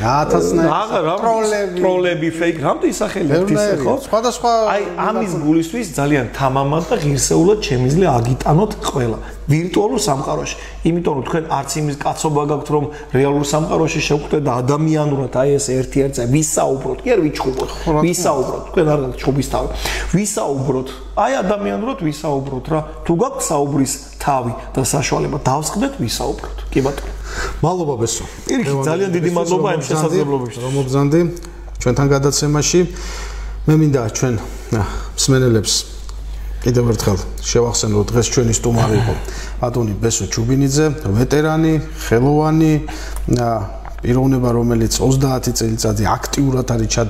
ტროლები ფეიქ რამდი სახელი არის ხო სხვადასხვა აი ამის გულისთვის ძალიან თამამად და ღირსეულად შემიძლია აგიტანოთ ყველა ვირტუალურ სამყაროში იმიტომ რომ თქვენ არც იმის კაცობა გაქვთ რომ რეალურ სამყაროში შევხვდეთ და ადამიანურად აი ეს ერთ-ერთზე ვისაუბროთ კი არ ვიჩხუბოთ ვისაუბროთ თქვენ არ გაქვთ ჩხუბის თავი ვისაუბროთ აი ადამიანურად ვისაუბროთ რა თუ გაქვთ საუბრის თავი და საშუალება დავსხდეთ ვისაუბროთ კი ბატონო მადლობა ბესო პირიქით ძალიან დიდი მადლობა ამ შესაძლებლობისთვის რომ მოგზანდი ჩვენთან გადაცემაში მე მინდა ჩვენ მსმენელებს კიდევ ერთხელ შევახსენო დღეს ჩვენი სტუმარი იყო ბატონი ბესო ჩუბინიძე ვეტერანი ხელოვანი პიროვნება რომელიც 30 წელიწადი აქტიურად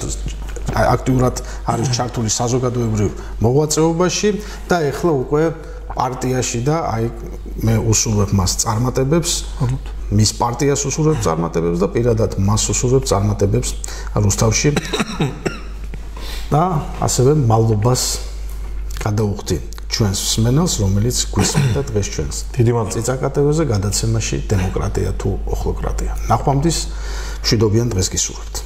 არის ჩართული საზოგადოებრივ მოღვაწეობაში და ეხლა უკვე პარტიაში და აი მე უსურვებ მას წარმატებებს მის პარტიას უსურვებ წარმატებებს და პირადად მას უსურვებ წარმატებებს რუსთავში და ასევე მადლობას გადაუხდი ჩვენს მსმენელს რომელიც გვისმენდა დღეს ჩვენს დიდი მადლობა წიწაკა ტელევიზიაზე გადაცემაში დემოკრატია თუ ოხლოკრატია ნახვამდის მშვიდობიან დღეს გისურვებთ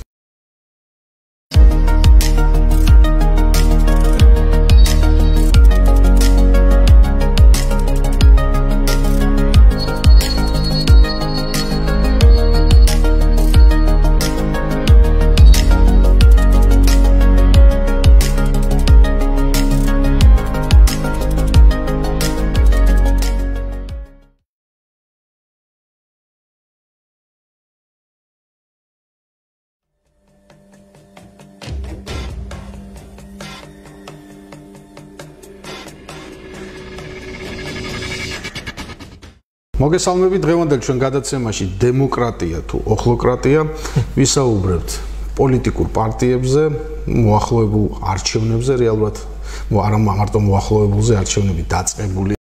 მოგესალმებით დღევანდელ ჩვენ გადაცემაში დემოკრატია თუ ოხლოკრატია ვისაუბრებთ პოლიტიკურ პარტიებზე მოახლოებულ არჩევნებზე რეალურად არა მარტო მოახლოებულზე არჩევნები დაწყებული